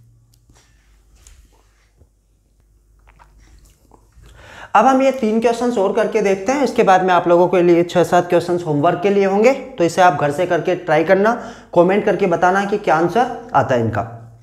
अब हम ये तीन क्वेश्चंस और करके देखते हैं, इसके बाद में आप लोगों के लिए छह सात क्वेश्चंस होमवर्क के लिए होंगे, तो इसे आप घर से करके ट्राई करना, कमेंट करके बताना कि क्या आंसर आता है इनका।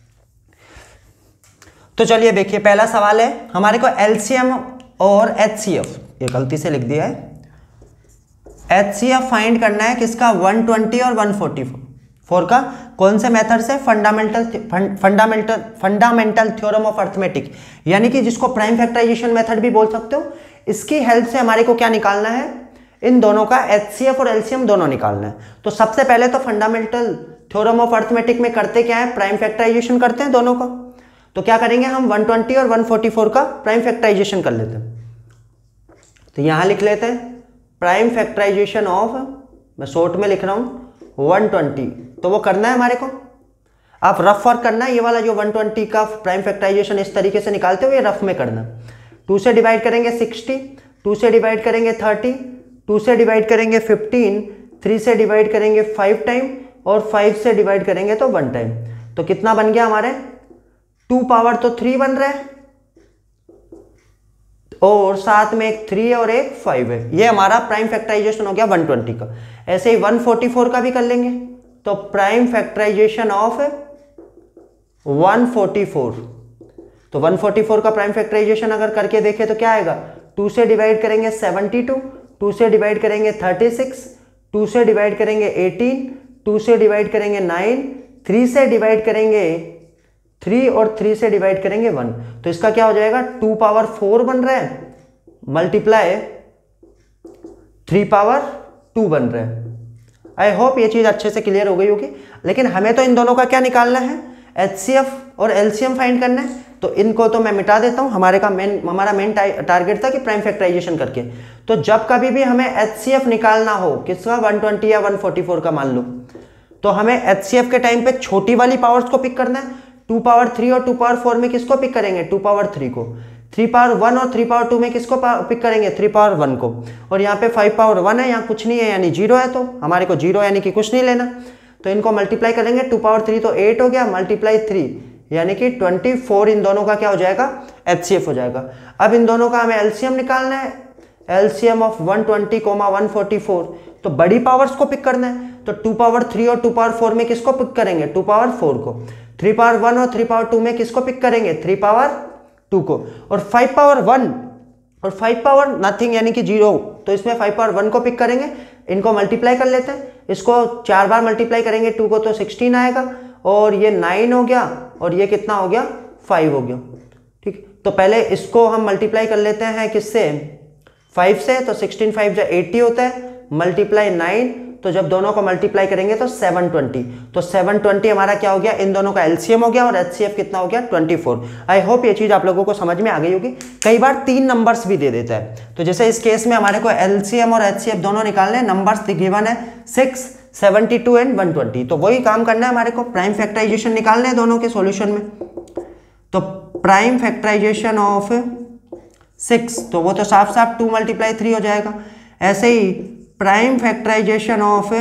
तो चलिए देखिए, पहला सवाल है हमारे को एलसीएम और एचसीएफ, ये गलती से लिख दिया है, एचसीएफ फाइंड करना है किसका, वन ट्वेंटी और वन फोर्टी फोर का। कौन से मेथड से, fundamental fundamental fundamental theorem of arithmetic, यानी कि जिसको प्राइम फैक्टराइजेशन मेथड भी बोल सकते हो। इसकी हेल्प से हमारे को क्या निकालना है, इन दोनों का एचसीएफ और एलसीएम दोनों निकालना है। तो सबसे पहले तो फंडामेंटल थ्योरम ऑफ अर्थमेटिक में करते क्या है, प्राइम फैक्टराइजेशन करते हैं दोनों का। तो क्या करेंगे हम, वन ट्वेंटी और वन फोर्टी फोर का प्राइम फैक्टराइजेशन कर लेते हैं। तो यहां लिख लेते हैं प्राइम फैक्टराइजेशन ऑफ, मैं शॉर्ट में लिख रहा हूं, वन ट्वेंटी। तो वो करना है हमारे को, आप रफ वर्क करना है, ये वाला जो वन ट्वेंटी का प्राइम फैक्टराइजेशन इस तरीके से निकालते हो, ये रफ में करना। टू से डिवाइड करेंगे सिक्सटी, टू से डिवाइड करेंगे थर्टी, टू से डिवाइड करेंगे फिफ्टीन, थ्री से डिवाइड करेंगे फाइव टाइम, और फाइव से डिवाइड करेंगे तो वन टाइम। तो कितना बन गया हमारे, टू पावर तो थ्री बन रहा है, और साथ में एक थ्री और एक फाइव है। ये हमारा प्राइम फैक्टराइजेशन हो गया वन ट्वेंटी का। ऐसे ही वन फोर्टी फोर का भी कर लेंगे, तो prime factorisation of one forty four. तो वन फोर्टी फोर का प्राइम फैक्टराइजेशन अगर करके देखें तो क्या आएगा, टू से डिवाइड करेंगे सेवेंटी टू, टू से डिवाइड करेंगे थर्टी सिक्स, टू से डिवाइड करेंगे एटीन, टू से डिवाइड करेंगे नाइन, थ्री से डिवाइड करेंगे थ्री, और थ्री से डिवाइड करेंगे वन। तो इसका क्या हो जाएगा, टू पावर फोर बन रहा है, मल्टीप्लाई थ्री पावर टू बन रहा है। आई होप ये चीज अच्छे से क्लियर हो गई होगी। लेकिन हमें तो इन दोनों का क्या निकालना है, एचसीएफ और एलसीएम फाइंड करना है। तो इनको तो मैं मिटा देता हूं, हमारे का मेन हमारा मेन टारगेट था कि प्राइम फैक्टराइजेशन करके। तो जब कभी भी हमें एचसीएफ निकालना हो किसका, वन ट्वेंटी या वन फोर्टी फोर का मान लो, तो हमें एचसीएफ के टाइम पे छोटी वाली पावर्स को पिक करना है। टू पावर थ्री और टू पावर फोर में किसको पिक करेंगे, टू पावर थ्री को। थ्री पावर वन और थ्री पावर टू में किसको पिक करेंगे, थ्री पावर वन को। और यहाँ पे फाइव पावर वन है, यहाँ कुछ नहीं है यानी जीरो है, तो हमारे को जीरो यानी कि कुछ नहीं लेना। तो इनको मल्टीप्लाई करेंगे, टू पावर थ्री तो एट हो गया, मल्टीप्लाई थ्री यानी कि ट्वेंटी फोर। इन दोनों का क्या हो जाएगा, एचसीएफ हो जाएगा। अब इन दोनों का हमें एलसीएम निकालना है, LCM of one twenty comma one forty four. तो बड़ी पावर्स को पिक करना है, तो टू पावर थ्री और टू पावर फोर में किसको पिक करेंगे, टू पावर फोर को। थ्री पावर वन और थ्री पावर टू में किसको पिक करेंगे, थ्री पावर टू को। और फाइव पावर वन और फाइव पावर नथिंग यानी कि जीरो, तो इसमें फाइव पावर वन को पिक करेंगे। इनको मल्टीप्लाई कर लेते हैं, इसको चार बार मल्टीप्लाई करेंगे टू को तो सिक्सटीन आएगा, और ये नाइन हो गया, और ये कितना हो गया, फाइव हो गया। ठीक, तो पहले इसको हम मल्टीप्लाई कर लेते हैं किससे, फाइव से। तो सिक्सटीन फाइव जो एट्टी होता है, मल्टीप्लाई नाइन तो जब दोनों को मल्टीप्लाई करेंगे तो सेवन ट्वेंटी, तो सेवन ट्वेंटी हमारा क्या हो गया, इन दोनों का एलसीएम हो गया और एचसीएफ कितना हो गया ट्वेंटी फोर। आई होप ये चीज आप लोगों को समझ में आ गई होगी। कई बार तीन नंबर्स भी दे देता है, तो जैसे इस केस में हमारे को एलसीएम और एचसीएफ दोनों निकालने, नंबर्स गिवन है six, seventy two and one twenty, तो वही काम करना है हमारे को, प्राइम फैक्टराइजेशन निकालने हैं दोनों के सॉल्यूशन में। तो प्राइम फैक्टराइजेशन ऑफ सिक्स, तो वो तो साफ साफ टू मल्टीप्लाई थ्री हो जाएगा। ऐसे ही prime factorisation of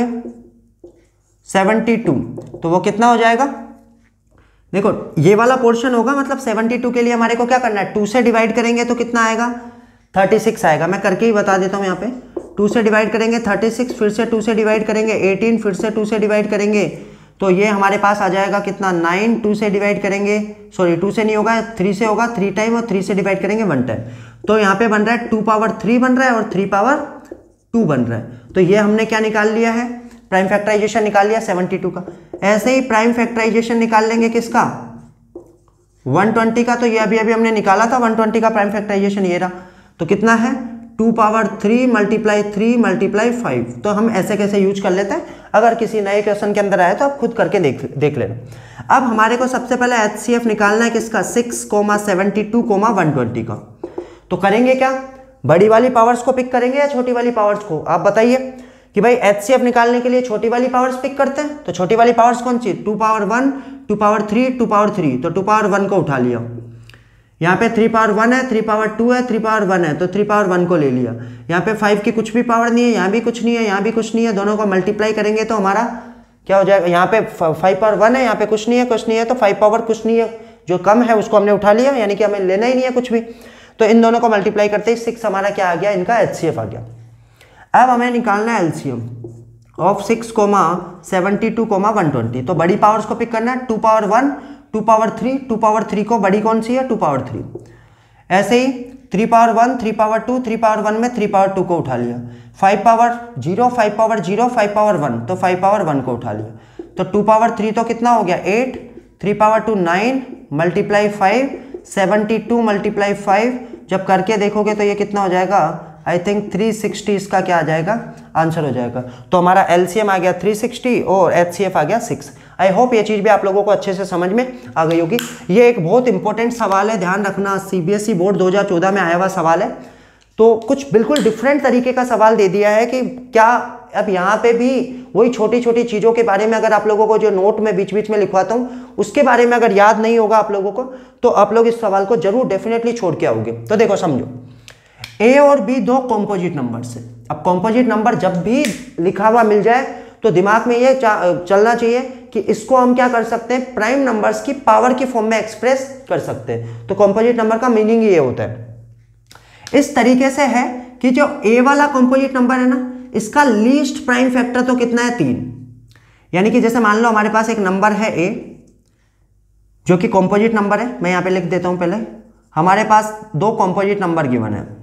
seventy two, तो वो कितना हो जाएगा, देखो ये वाला पोर्शन होगा, मतलब सेवेंटी टू के लिए हमारे को क्या करना है, टू से डिवाइड करेंगे तो कितना आएगा, थर्टी सिक्स आएगा। मैं करके ही बता देता हूँ यहाँ पे, टू से डिवाइड करेंगे थर्टी सिक्स, फिर से टू से डिवाइड करेंगे एटीन, फिर से टू से डिवाइड करेंगे तो ये हमारे पास आ जाएगा कितना, नाइन, टू से डिवाइड करेंगे, सॉरी टू से नहीं होगा, थ्री से होगा, थ्री टाइम, और थ्री से डिवाइड करेंगे वन टाइम, तो यहाँ पे बन रहा है टू पावर थ्री बन रहा है और थ्री पावर टू बन रहा है। तो ये हमने क्या निकाल लिया है, प्राइम फैक्टराइजेशन निकाल लिया सेवेंटी टू का। ऐसे ही प्राइम फैक्टराइजेशन निकाल लेंगे किसका, वन ट्वेंटी का, तो ये अभी अभी हमने निकाला था वन ट्वेंटी का प्राइम फैक्टराइजेशन, ये रहा, तो कितना है two power three multiply three multiply five. तो हम ऐसे कैसे यूज कर लेते हैं, अगर किसी नए क्वेश्चन के अंदर आए तो आप खुद करके देख देख लेना। अब हमारे को सबसे पहले एचसीएफ निकालना है किसका, six comma seventy two comma one twenty का। तो करेंगे क्या, बड़ी वाली पावर्स को पिक करेंगे या छोटी वाली पावर्स को, आप बताइए कि भाई एचसीएफ निकालने के लिए छोटी वाली पावर्स पिक करते हैं, तो छोटी वाली पावर्स कौन सी, two power one, two power three, two power three, तो टू पावर वन को उठा लिया, यहाँ पे थ्री पावर वन है, थ्री पावर टू है, थ्री पावर वन है, तो थ्री पावर वन को ले लिया। यहाँ पे फाइव की कुछ भी पावर नहीं है, यहाँ भी कुछ नहीं है, यहाँ भी कुछ नहीं है, दोनों को मल्टीप्लाई करेंगे तो हमारा क्या हो जाएगा, यहाँ पे फाइव पावर वन है, यहाँ पे कुछ नहीं है, कुछ नहीं है, तो फाइव पावर कुछ नहीं है, जो कम है उसको हमने उठा लिया, यानी कि हमें लेना ही नहीं है कुछ भी। तो इन दोनों को मल्टीप्लाई करते ही सिक्स हमारा क्या आ गया, इनका एचसीएफ आ गया। अब हमें निकालना है LCM of six comma seventy two comma one twenty. तो बड़ी पावर्स को पिक करना है, two power one, two power three, two power three को बड़ी कौन सी है, टू पावर थ्री। ऐसे ही three power one, three power two, three power one में थ्री पावर टू को उठा लिया, five power zero, five power zero, five power one, तो फाइव पावर वन को उठा लिया, तो टू पावर थ्री तो कितना हो गया eight, three power two nine, multiply five, seventy two multiply five, जब करके देखोगे तो ये कितना हो जाएगा, आई थिंक थ्री सिक्सटी इसका क्या आ जाएगा, आंसर हो जाएगा। तो हमारा एलसीएम आ गया थ्री सिक्सटी और एचसीएफ आ गया सिक्स। आई होप ये चीज़ भी आप लोगों को अच्छे से समझ में आ गई होगी। ये एक बहुत इंपॉर्टेंट सवाल है, ध्यान रखना, सीबीएसई बोर्ड दो हज़ार चौदह में आया हुआ सवाल है। तो कुछ बिल्कुल डिफरेंट तरीके का सवाल दे दिया है कि क्या, अब यहाँ पे भी वही छोटी छोटी चीज़ों के बारे में अगर आप लोगों को जो नोट में बीच बीच में लिखवाता हूँ उसके बारे में अगर याद नहीं होगा आप लोगों को, तो आप लोग इस सवाल को जरूर डेफिनेटली छोड़ के आओगे। तो देखो समझो, ए और बी दो कॉम्पोजिट नंबर्स है। अब कॉम्पोजिट नंबर जब भी लिखा हुआ मिल जाए तो दिमाग में ये चलना चाहिए कि इसको हम क्या कर सकते हैं, प्राइम नंबर्स की पावर की फॉर्म में एक्सप्रेस कर सकते हैं। तो कॉम्पोजिट नंबर का मीनिंग ये होता है, इस तरीके से है कि जो ए वाला कॉम्पोजिट नंबर है ना, इसका लीस्ट प्राइम फैक्टर तो कितना है, तीन। यानी कि जैसे मान लो हमारे पास एक नंबर है ए जो कि कॉम्पोजिट नंबर है, मैं यहां पे लिख देता हूं पहले, हमारे पास दो कॉम्पोजिट नंबर गिवन है,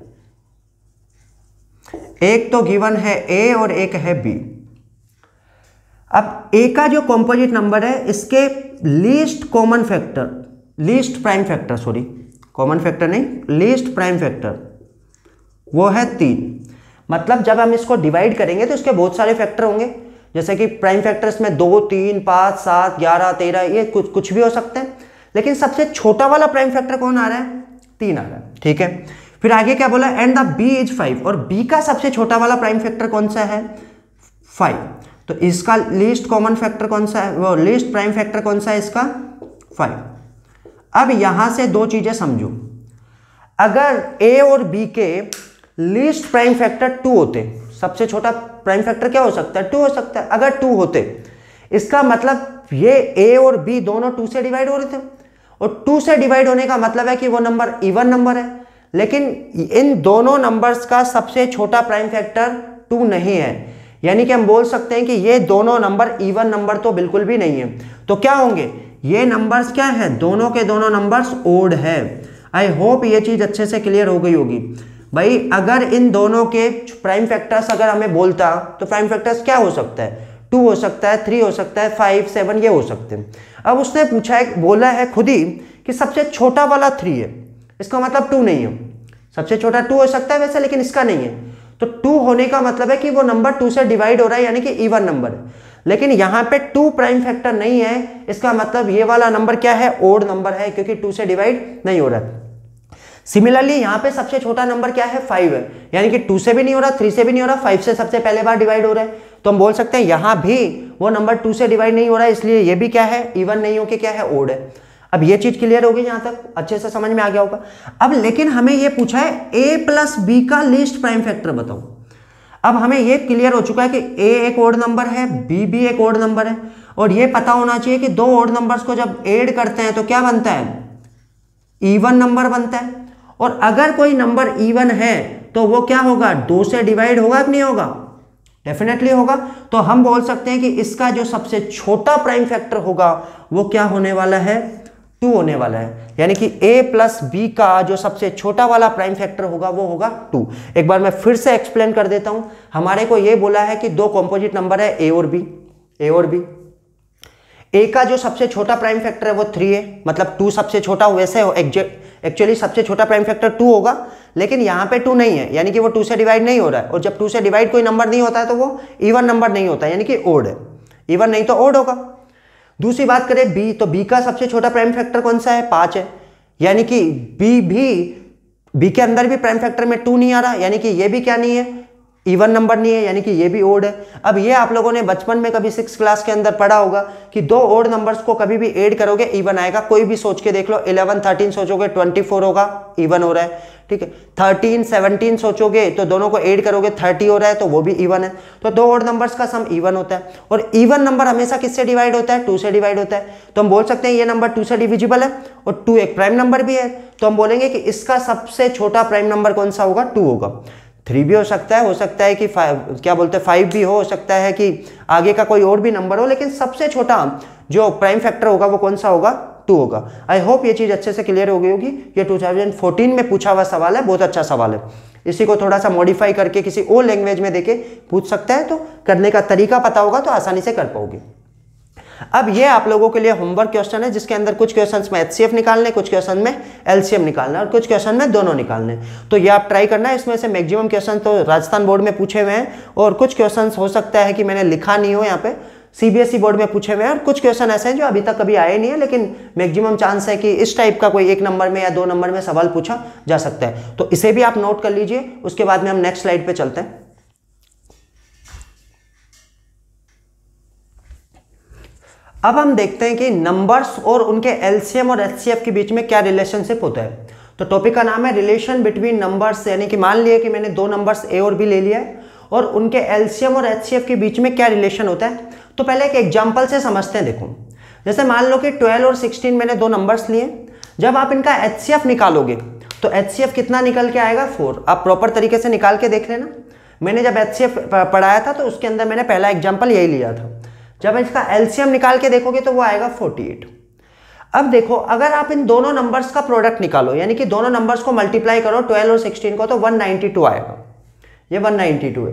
एक तो गिवन है ए और एक है बी। अब ए का जो कॉम्पोजिट नंबर है इसके least common factor, least prime factor, sorry common factor नहीं, लीस्ट प्राइम फैक्टर वो है तीन। मतलब जब हम इसको डिवाइड करेंगे तो इसके बहुत सारे फैक्टर होंगे, जैसे कि प्राइम फैक्टर्स में दो, तीन, पाँच, सात, ग्यारह, तेरह, ये कुछ कुछ भी हो सकते हैं, लेकिन सबसे छोटा वाला प्राइम फैक्टर कौन आ रहा है, तीन आ रहा है। ठीक है, फिर आगे क्या बोला, and the B is five, और बी का सबसे छोटा वाला प्राइम फैक्टर कौन सा है, फाइव। तो इसका लीस्ट कॉमन फैक्टर कौन सा है, वो लीस्ट प्राइम फैक्टर कौन सा है इसका, फाइव। अब यहां से दो चीजें समझो, अगर ए और बी के लीस्ट प्राइम फैक्टर टू होते, सबसे छोटा प्राइम फैक्टर क्या हो सकता है, टू हो सकता है, अगर टू होते इसका मतलब ये ए और बी दोनों टू से डिवाइड हो रहे थे, और टू से डिवाइड होने का मतलब है कि वो नंबर इवन नंबर है। लेकिन इन दोनों नंबर्स का सबसे छोटा प्राइम फैक्टर टू नहीं है, यानी कि हम बोल सकते हैं कि ये दोनों नंबर इवन नंबर तो बिल्कुल भी नहीं है। तो क्या होंगे, ये नंबर्स क्या है, दोनों के दोनों नंबर्स ओड है। आई होप ये चीज अच्छे से क्लियर हो गई होगी। भाई अगर इन दोनों के प्राइम फैक्टर्स अगर हमें बोलता तो प्राइम फैक्टर्स क्या हो सकता है, टू हो सकता है, थ्री हो सकता है, फाइव, सेवन, ये हो सकते हैं। अब उसने पूछा है, बोला है खुद ही कि सबसे छोटा वाला थ्री है, इसका मतलब टू नहीं है। सबसे छोटा टू हो सकता है वैसे, लेकिन इसका नहीं है। तो टू होने का मतलब है कि वो नंबर टू से डिवाइड हो रहा है, यानी कि इवन नंबर है। लेकिन यहाँ पे टू प्राइम फैक्टर नहीं है, इसका मतलब ये वाला नंबर क्या है, ओड नंबर है, क्योंकि टू से डिवाइड नहीं हो रहा है। सिमिलरली यहाँ पे सबसे छोटा नंबर क्या है, फाइव है, यानी कि टू से भी नहीं हो रहा, थ्री से भी नहीं हो रहा, फाइव से सबसे पहले बार डिवाइड हो रहा है। तो हम बोल सकते हैं यहाँ भी वो नंबर टू से डिवाइड नहीं हो रहा है, इसलिए ये भी क्या है, इवन नहीं हो के क्या है, ओड है। अब ये चीज क्लियर होगी, यहां तक अच्छे से समझ में आ गया होगा। अब लेकिन हमें ये पूछा है ए प्लस बी का लीस्ट प्राइम फैक्टर बताओ। अब हमें ये क्लियर हो चुका है कि ए एक ओड नंबर है, बी भी एक ओड नंबर है, और ये पता होना चाहिए कि दो ओड नंबर्स को जब ऐड करते हैं तो क्या बनता है, इवन नंबर बनता है। और अगर कोई नंबर इवन है तो वो क्या होगा, दो से डिवाइड होगा कि नहीं होगा, डेफिनेटली होगा। तो हम बोल सकते हैं कि इसका जो सबसे छोटा प्राइम फैक्टर होगा वो क्या होने वाला है, टू होने वाला है। यानी कि a प्लस बी का जो सबसे छोटा वाला प्राइम फैक्टर होगा वो होगा टू। एक बार मैं फिर से एक्सप्लेन कर देता हूं। हमारे को ये बोला है कि दो कॉम्पोजिट नंबर है a और b, a और b। a का जो सबसे छोटा प्राइम फैक्टर है वो थ्री है, मतलब टू सबसे छोटा वैसे हो, एक्चुअली सबसे छोटा प्राइम फैक्टर टू होगा, लेकिन यहाँ पे टू नहीं है, यानी कि वो टू से डिवाइड नहीं हो रहा है। और जब टू से डिवाइड कोई नंबर नहीं होता है तो वो इवन नंबर नहीं होता, यानी कि ओड है, इवन नहीं तो ओड होगा। दूसरी बात करें b, तो b का सबसे छोटा प्राइम फैक्टर कौन सा है, पांच है, यानी कि b भी b के अंदर भी प्राइम फैक्टर में टू नहीं आ रहा, यानी कि ये भी क्या नहीं है, इवन नंबर नहीं है, यानी कि ये भी ओड है। अब ये आप लोगों ने बचपन में कभी सिक्स क्लास के अंदर पढ़ा होगा कि दो ओड नंबर्स को कभी भी ऐड करोगे इवन आएगा। कोई भी सोच के देख लो, इलेवन थर्टीन सोचोगे ट्वेंटी फोर होगा, इवन हो रहा है, ठीक है। थर्टीन सेवनटीन सोचोगे तो दोनों को ऐड करोगे थर्टी हो रहा है, तो वो भी इवन है। तो दो ओड नंबर्स का सम इवन होता है, और इवन नंबर हमेशा किससे डिवाइड होता है, टू से डिवाइड होता है। तो हम बोल सकते हैं ये नंबर टू से डिविजिबल है, और टू एक प्राइम नंबर भी है, तो हम बोलेंगे कि इसका सबसे छोटा प्राइम नंबर कौन सा होगा, टू होगा। थ्री भी हो सकता है, हो सकता है कि फाइव, क्या बोलते हैं, फाइव भी हो, हो सकता है कि आगे का कोई और भी नंबर हो, लेकिन सबसे छोटा जो प्राइम फैक्टर होगा वो कौन सा होगा, टू होगा। आई होप ये चीज अच्छे से क्लियर हो गई होगी। ये टू थाउजेंड फोर्टीन में पूछा हुआ सवाल है, बहुत अच्छा सवाल है। इसी को थोड़ा सा मॉडिफाई करके किसी और लैंग्वेज में देके पूछ सकता है, तो करने का तरीका पता होगा तो आसानी से कर पाओगे। अब ये आप लोगों के लिए होमवर्क क्वेश्चन है, जिसके अंदर कुछ क्वेश्चंस में एचसीएफ निकालने, कुछ क्वेश्चन में एलसीएम निकालना, और कुछ क्वेश्चन में दोनों निकालने। तो ये आप ट्राई करना है। इसमें से मैक्सिमम क्वेश्चन तो राजस्थान बोर्ड में पूछे हुए हैं, और कुछ क्वेश्चन हो सकता है कि मैंने लिखा नहीं हो, यहाँ पे सीबीएसई बोर्ड में पूछे हुए हैं, और कुछ क्वेश्चन ऐसे हैं जो अभी तक कभी आए नहीं है, लेकिन मैक्सिमम चांस है कि इस टाइप का कोई एक नंबर में या दो नंबर में सवाल पूछा जा सकता है। तो इसे भी आप नोट कर लीजिए। उसके बाद में हम नेक्स्ट स्लाइड पे चलते हैं। अब हम देखते हैं कि नंबर्स और उनके एलसीएम और एचसीएफ के बीच में क्या रिलेशनशिप होता है। तो टॉपिक का नाम है रिलेशन बिटवीन नंबर्स, यानी कि मान लिया कि मैंने दो नंबर्स ए और बी ले लिया है, और उनके एलसीएम और एचसीएफ के बीच में क्या रिलेशन होता है। तो पहले एक एग्जांपल से समझते हैं। देखो, जैसे मान लो कि ट्वेल्व और सिक्सटीन मैंने दो नंबर्स लिए, जब आप इनका एचसीएफ निकालोगे तो एचसीएफ कितना निकल के आएगा, फोर। आप प्रॉपर तरीके से निकाल के देख लेना। मैंने जब एचसीएफ पढ़ाया था तो उसके अंदर मैंने पहला एग्जाम्पल यही लिया था। जब इसका एलसीएम निकाल के देखोगे तो वो आएगा फोर्टी एट। अब देखो, अगर आप इन दोनों नंबर्स का प्रोडक्ट निकालो, यानी कि दोनों नंबर्स को मल्टीप्लाई करो ट्वेल्व और सिक्सटीन को, तो वन नाइंटी टू आएगा। ये वन नाइंटी टू है।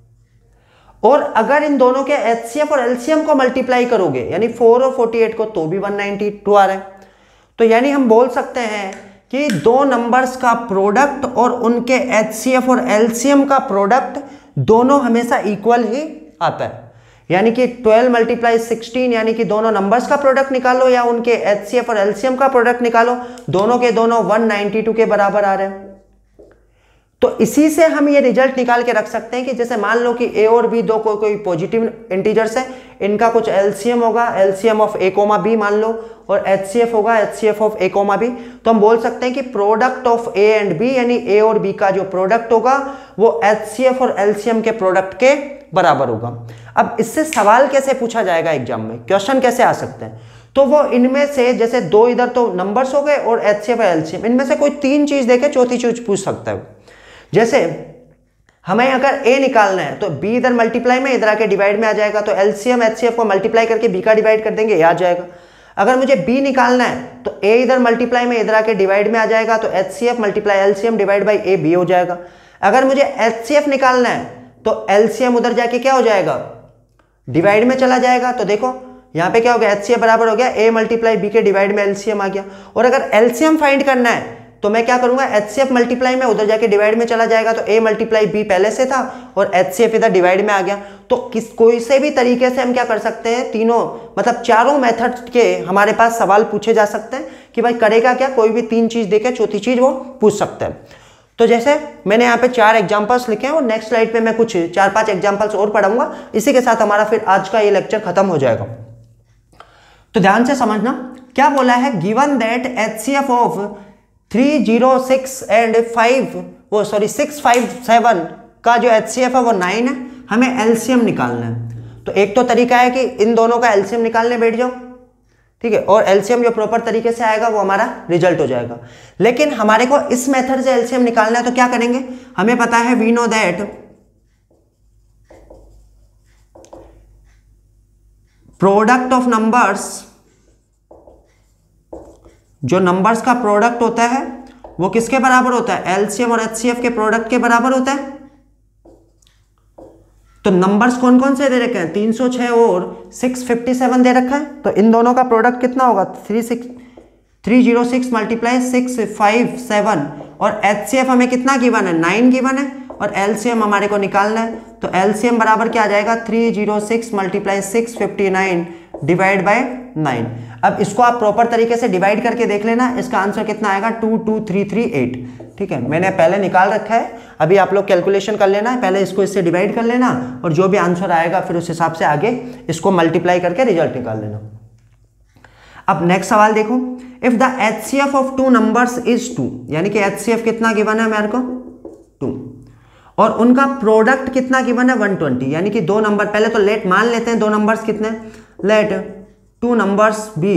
और अगर इन दोनों के एचसीएफ और एलसीएम को मल्टीप्लाई करोगे, यानी फोर और फोर्टी एट को, तो भी वन नाइंटी टू आ रहा है। तो यानी हम बोल सकते हैं कि दो नंबर्स का प्रोडक्ट और उनके एचसीएफ और एलसीएम का प्रोडक्ट दोनों हमेशा इक्वल ही आता है। यानी कि ट्वेल्व मल्टीप्लाई सिक्सटीन, यानी कि दोनों नंबर्स का प्रोडक्ट निकालो या उनके एचसीएफ और एलसीएम का प्रोडक्ट निकालो, दोनों के दोनों वन नाइंटी टू के बराबर आ रहे हैं। तो इसी से हम ये रिजल्ट निकाल के रख सकते हैं कि जैसे मान लो कि ए और बी दो को, कोई पॉजिटिव इंटीजर्स है, इनका कुछ एलसीएम होगा, LCM of A comma B मान लो, और एचसीएफ होगा, HCF of A comma B. तो हम बोल सकते हैं कि product of A and B, यानी ए और बी का जो प्रोडक्ट होगा वो एचसीएफ और एलसीएम के प्रोडक्ट के बराबर होगा। अब इससे सवाल कैसे पूछा जाएगा एग्जाम में, क्वेश्चन कैसे आ सकते हैं, तो वो इनमें से, जैसे दो इधर तो नंबर्स हो गए और एचसीएफ और एलसीएम, इनमें से कोई तीन चीज देके चौथी चीज पूछ सकता है। जैसे हमें अगर a निकालना है तो b इधर मल्टीप्लाई में, इधर आके डिवाइड में आ जाएगा, तो एलसीएम एचसीएफ को मल्टीप्लाई करके b का डिवाइड कर देंगे, a आ जाएगा। अगर मुझे b निकालना है तो a इधर मल्टीप्लाई में, इधर आके डिवाइड में आ जाएगा, तो HCF multiply LCM divide by a b हो जाएगा। अगर मुझे एचसीएफ निकालना है तो एलसीएम उधर जाके क्या हो जाएगा, डिवाइड में चला जाएगा। तो देखो यहाँ पे क्या हो गया, एचसीएफ बराबर हो गया a मल्टीप्लाई b के डिवाइड में एलसीएम आ गया। और अगर एलसीएम फाइंड करना है तो मैं क्या करूंगा, एच सी एफ मल्टीप्लाई में उधर जाके डिवाइड में चला जाएगा, तो ए मल्टीप्लाई बी पहले से था और एच सी एफ इधर डिवाइड में आ गया। तो किस कोई से भी तरीके से हम क्या कर सकते हैं, तीनों मतलब चारों मेथड के हमारे पास सवाल पूछे जा सकते हैं कि भाई करेगा क्या, कोई भी तीन चीज देके चौथी चीज वो पूछ सकते हैं। तो जैसे मैंने यहाँ पे चार एग्जांपल्स लिखे हैं और नेक्स्ट स्लाइड पे मैं कुछ चार पांच एग्जांपल्स और पढ़ाऊंगा। इसी के साथ हमारा फिर आज का ये लेक्चर खत्म हो जाएगा। तो ध्यान से समझना क्या बोला है, given that H C F of three zero six and five वो सॉरी सिक्स फाइव सेवन का जो एच सी एफ है वो नाइन है, हमें एलसीएम निकालना है। तो एक तो तरीका है कि इन दोनों का एलसीएम निकालने बैठ जाओ, ठीक है, और एलसीएम जो प्रॉपर तरीके से आएगा वो हमारा रिजल्ट हो जाएगा। लेकिन हमारे को इस मेथड से एलसीएम निकालना है तो क्या करेंगे, हमें पता है we know that product of numbers, जो नंबर्स का प्रोडक्ट होता है वो किसके बराबर होता है, एलसीएम और एचसीएफ के प्रोडक्ट के बराबर होता है। तो नंबर्स कौन कौन से दे रखे हैं, तीन सौ छह और छह सौ सत्तावन दे रखा है, तो इन दोनों का प्रोडक्ट कितना होगा, three six three zero six multiply six five seven, और एचसीएफ हमें कितना गिवन है, नाइन गिवन है, और एलसीएम हमारे को निकालना है। तो एलसीएम बराबर क्या आ जाएगा, three zero six multiply six fifty nine divide by nine. अब इसको आप प्रॉपर तरीके से डिवाइड करके देख लेना, इसका आंसर कितना आएगा, two two three three eight. ठीक है, मैंने पहले निकाल रखा है, अभी आप लोग कैलकुलेशन कर लेना है, पहले इसको इससे डिवाइड कर लेना और जो भी आंसर आएगा फिर उस हिसाब से आगे इसको मल्टीप्लाई करके रिजल्ट निकाल लेना। अब नेक्स्ट सवाल देखो, if the HCF of two numbers is two, यानी कि एचसीएफ कितना गिवन है मेरे को, टू, और उनका प्रोडक्ट कितना गिवन है, वन ट्वेंटी, यानी कि दो नंबर, पहले तो लेट मान लेते हैं दो नंबर्स कितने, let two numbers be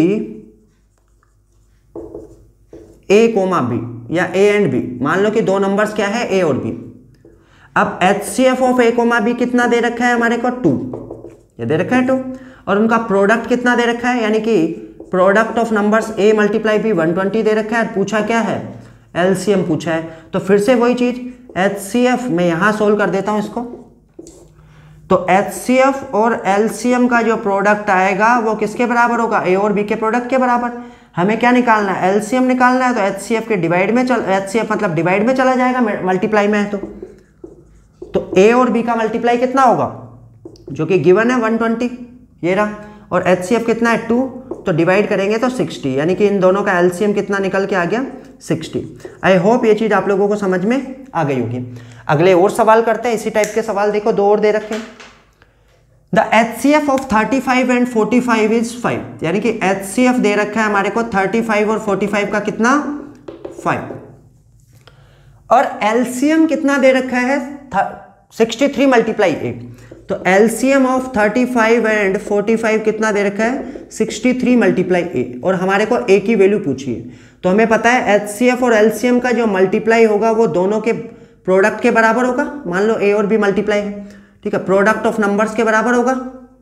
A comma B या ए एंड बी, मान लो कि दो नंबर्स क्या है, ए और बी। अब HCF of A comma B कितना दे रखा है हमारे को, टू, ये दे रखा है टू, और उनका प्रोडक्ट कितना दे रखा है, यानी कि product of numbers A multiply B one twenty दे रखा है, पूछा क्या है, एलसीएम पूछा है। तो फिर से वही चीज, एचसीएफ मैं यहां सोल्व कर देता हूं इसको, तो एचसीएफ और एलसीएम का जो प्रोडक्ट आएगा वो किसके बराबर होगा, ए और बी के प्रोडक्ट के बराबर। हमें क्या निकालना है, एलसीएम निकालना है, तो एचसीएफ के डिवाइड में चल एचसीएफ मतलब डिवाइड में चला जाएगा, मल्टीप्लाई में है तो तो ए और बी का मल्टीप्लाई कितना होगा, जो कि गिवन है वन ट्वेंटी, ये रहा, और एचसीएफ कितना है, टू, तो डिवाइड करेंगे तो सिक्सटी, यानी कि इन दोनों का एलसीएम कितना निकल के आ गया, सिक्सटी। आई होप ये चीज आप लोगों को समझ में आ गई होगी। अगले और सवाल करते हैं, इसी टाइप के सवाल देखो, दो और दे रखे हैं। The HCF of thirty five and forty five is five, यानी कि एचसीएफ दे रखा है हमारे को थर्टी फाइव और फोर्टी फाइव का कितना, फाइव, और एलसीएम कितना दे रखा है, सिक्सटी थ्री मल्टीप्लाई एट। तो LCM of thirty five and forty five कितना दे रखा है, सिक्सटी थ्री मल्टीप्लाई एट, और हमारे को ए की वैल्यू पूछी है। तो हमें पता है एचसीएफ और एलसीएम का जो मल्टीप्लाई होगा वो दोनों के प्रोडक्ट के बराबर होगा, मान लो ए और बी मल्टीप्लाई है, ठीक है, प्रोडक्ट ऑफ नंबर्स के बराबर होगा।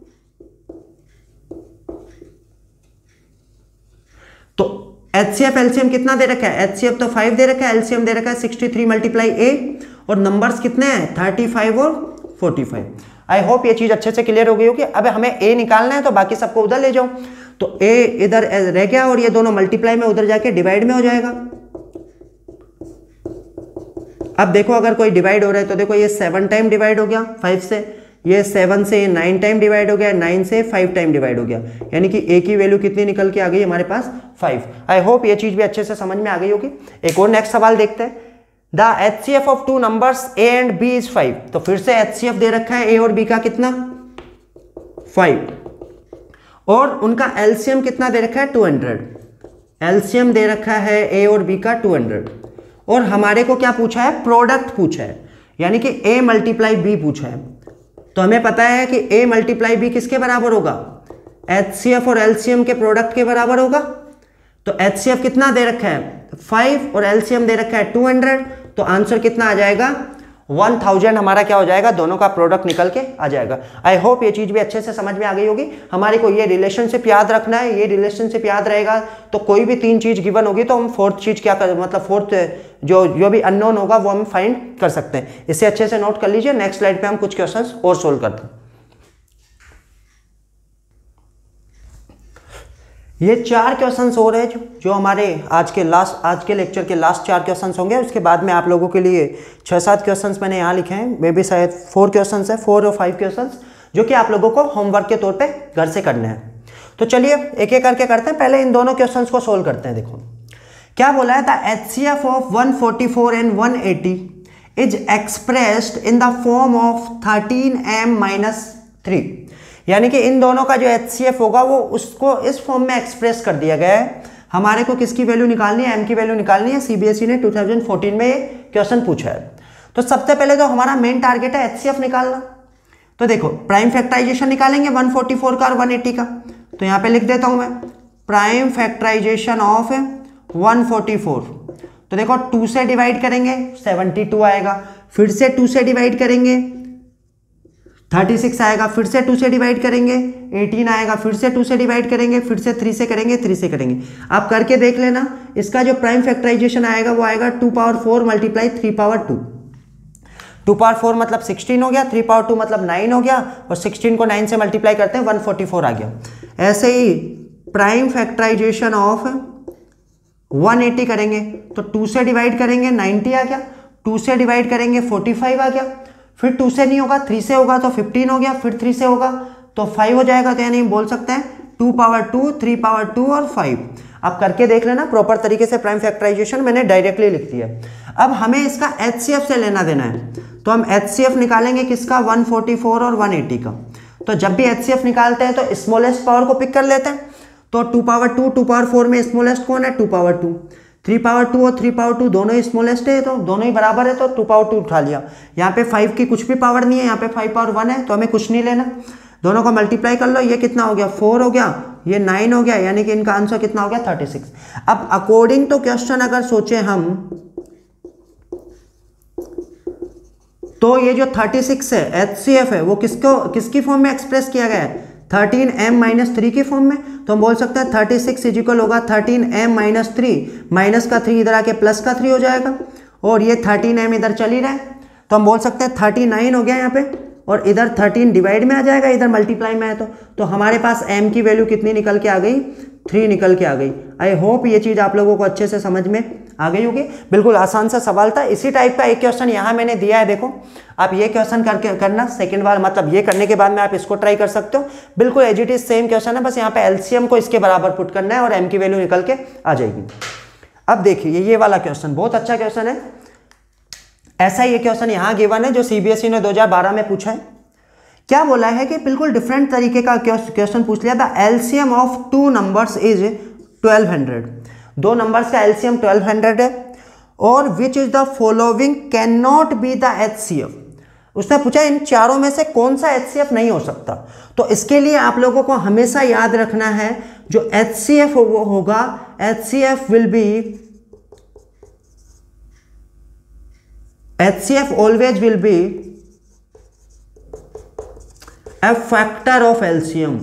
तो एचसीएफ एलसीएम कितना दे रखा है, एचसीएफ तो फाइव दे रखा है, एलसीएम दे रखा है सिक्सटी थ्री मल्टीप्लाई ए, और नंबर्स कितने हैं, थर्टी फाइव और फोर्टी फाइव। आई होप ये चीज अच्छे से क्लियर हो गई होगी। अब हमें ए निकालना है तो बाकी सबको उधर ले जाओ, तो ए इधर रह गया और ये दोनों मल्टीप्लाई में उधर जाके डिवाइड में हो जाएगा। अब देखो अगर कोई डिवाइड हो रहा है तो देखो ये सेवन टाइम डिवाइड हो गया फाइव से, ये सेवन से नाइन टाइम डिवाइड हो गया, नाइन से फाइव टाइम डिवाइड हो गया, यानी कि ए की वैल्यू कितनी निकल के आ गई हमारे पास, फाइव। आई होप ये चीज भी अच्छे से समझ में आ गई होगी। एक और नेक्स्ट सवाल देखते हैं, the HCF of two numbers A and B is five. तो फिर से एचसीएफ दे रखा है ए और बी का कितना, फाइव, और उनका एलसीएम कितना दे रखा है, टू हंड्रेड। एलसीएम दे रखा है ए और बी का टू हंड्रेड, और हमारे को क्या पूछा है, प्रोडक्ट पूछा है, यानी कि ए मल्टीप्लाई बी पूछा है। तो हमें पता है कि ए मल्टीप्लाई बी किसके बराबर होगा, एचसीएफ और एलसीएम के प्रोडक्ट के बराबर होगा। तो एचसीएफ कितना दे रखा है, फाइव, और एलसीएम दे रखा है टू हंड्रेड, तो आंसर कितना आ जाएगा, वन थाउजेंड हमारा क्या हो जाएगा, दोनों का प्रोडक्ट निकल के आ जाएगा। आई होप ये चीज भी अच्छे से समझ में आ गई होगी। हमारे को ये रिलेशनशिप याद रखना है, ये रिलेशनशिप याद रहेगा तो कोई भी तीन चीज गिवन होगी तो हम फोर्थ चीज क्या कर, मतलब फोर्थ जो जो भी अननोन होगा वो हम फाइंड कर सकते हैं। इसे अच्छे से नोट कर लीजिए। नेक्स्ट स्लाइड पे हम कुछ क्वेश्चंस और सोल्व करते हैं। ये चार क्वेश्चंस हो रहे हैं जो, जो हमारे आज के लास्ट आज के लेक्चर के लास्ट चार क्वेश्चंस होंगे। उसके बाद में आप लोगों के लिए छः सात क्वेश्चंस मैंने यहाँ लिखे हैं, मे बी शायद फोर क्वेश्चंस है, फोर और फाइव क्वेश्चंस, जो कि आप लोगों को होमवर्क के तौर पे घर से करने हैं। तो चलिए एक एक करके करते हैं। पहले इन दोनों क्वेश्चंस को सोल्व करते हैं। देखो क्या बोला है, the H C F of one forty four and one eighty is expressed in the form of thirteen m minus three. यानी कि इन दोनों का जो एच सी एफ होगा वो उसको इस फॉर्म में एक्सप्रेस कर दिया गया है। हमारे को किसकी वैल्यू निकालनी है, एम की वैल्यू निकालनी है। सीबीएसई ने टू थाउजेंड फोर्टीन में ये क्वेश्चन पूछा है। तो सबसे पहले तो हमारा मेन टारगेट है एच सी एफ निकालना। तो देखो प्राइम फैक्टराइजेशन निकालेंगे वन फोर्टी फोर का और वन एटी का। तो यहाँ पे लिख देता हूँ मैं prime factorisation of one forty four. तो देखो टू से डिवाइड करेंगे सेवेंटी टू आएगा, फिर से टू से डिवाइड करेंगे थर्टी सिक्स आएगा, फिर से टू से डिवाइड करेंगे एटीन आएगा, फिर से टू से डिवाइड करेंगे, फिर से थ्री से करेंगे, थ्री से करेंगे। आप करके देख लेना, इसका जो प्राइम फैक्टराइजेशन आएगा वो आएगा two power four multiply three power two. Two power four मतलब सिक्सटीन हो गया, थ्री पावर टू मतलब नाइन हो गया, और सिक्सटीन को नाइन से मल्टीप्लाई करते हैं वन फोर्टी फोर आ गया। ऐसे ही prime factorisation of one eighty करेंगे तो टू से डिवाइड करेंगे नाइन्टी आ गया, टू से डिवाइड करेंगे फोर्टी फाइव आ गया, फिर टू से नहीं होगा थ्री से होगा तो फिफ्टीन हो गया, फिर थ्री से होगा तो फाइव हो जाएगा। तो यानी बोल सकते हैं two power two, three power two और फाइव। आप करके देख लेना प्रॉपर तरीके से। प्राइम फैक्टराइजेशन मैंने डायरेक्टली लिख दिया। अब हमें इसका एच सी एफ से लेना देना है, तो हम एच सी एफ निकालेंगे किसका, वन फोर्टी फोर और वन एटी का। तो जब भी एच सी एफ निकालते हैं तो स्मॉलेस्ट पावर को पिक कर लेते हैं। तो two power two, two power four में स्मॉलेस्ट कौन है, two power two. Three power two और थ्री पावर टू दोनों ही स्मॉलेस्ट है, तो दोनों ही बराबर है, तो टू पावर टू उठा लिया। यहाँ पे फाइव की कुछ भी पावर नहीं है, यहाँ पे फाइव पावर वन है, तो हमें कुछ नहीं लेना। दोनों को मल्टीप्लाई कर लो, ये कितना हो गया, फोर हो गया, ये नाइन हो गया, यानी कि इनका आंसर कितना हो गया, थर्टी सिक्स। अब अकॉर्डिंग टू क्वेश्चन अगर सोचे हम, तो ये जो थर्टी सिक्स है एच सी एफ है वो किसको किसकी फॉर्म में एक्सप्रेस किया गया है, थर्टीन एम माइनस थ्री की फॉर्म में। तो हम बोल सकते हैं थर्टी सिक्स इज इक्वल होगा thirteen m minus three, minus का थ्री इधर आके प्लस का थ्री हो जाएगा, और ये थर्टीन एम इधर चल ही रहा है, तो हम बोल सकते हैं थर्टी नाइन हो गया यहाँ पे, और इधर थर्टीन डिवाइड में आ जाएगा, इधर मल्टीप्लाई में है। तो तो हमारे पास m की वैल्यू कितनी निकल के आ गई, थ्री निकल के आ गई। आई होप ये चीज़ आप लोगों को अच्छे से समझ में आ गई होगी। बिल्कुल आसान सा सवाल था। इसी टाइप का एक क्वेश्चन यहाँ मैंने दिया है, देखो आप ये क्वेश्चन करके करना सेकंड बार, मतलब ये करने के बाद में आप इसको ट्राई कर सकते हो। बिल्कुल as it is same question है, बस यहाँ पे एलसीएम को इसके बराबर पुट करना है और m की वैल्यू निकल के आ जाएगी। अब देखिए ये वाला क्वेश्चन बहुत अच्छा क्वेश्चन है। ऐसा ये क्वेश्चन यहाँ गिवन है जो सीबीएसई ने दो हज़ार बारह में पूछा है। क्या बोला है कि बिल्कुल डिफरेंट तरीके का क्वेश्चन पूछ लिया था। LCM of two numbers is twelve hundred. दो नंबर्स का एलसीएम ट्वेल्व हंड्रेड है, और which is the following can not be the HCF. उसने पूछा इन चारों में से कौन सा एचसीएफ नहीं हो सकता। तो इसके लिए आप लोगों को हमेशा याद रखना है जो एचसीएफ वो होगा, HCF will be HCF always will be a factor of LCM.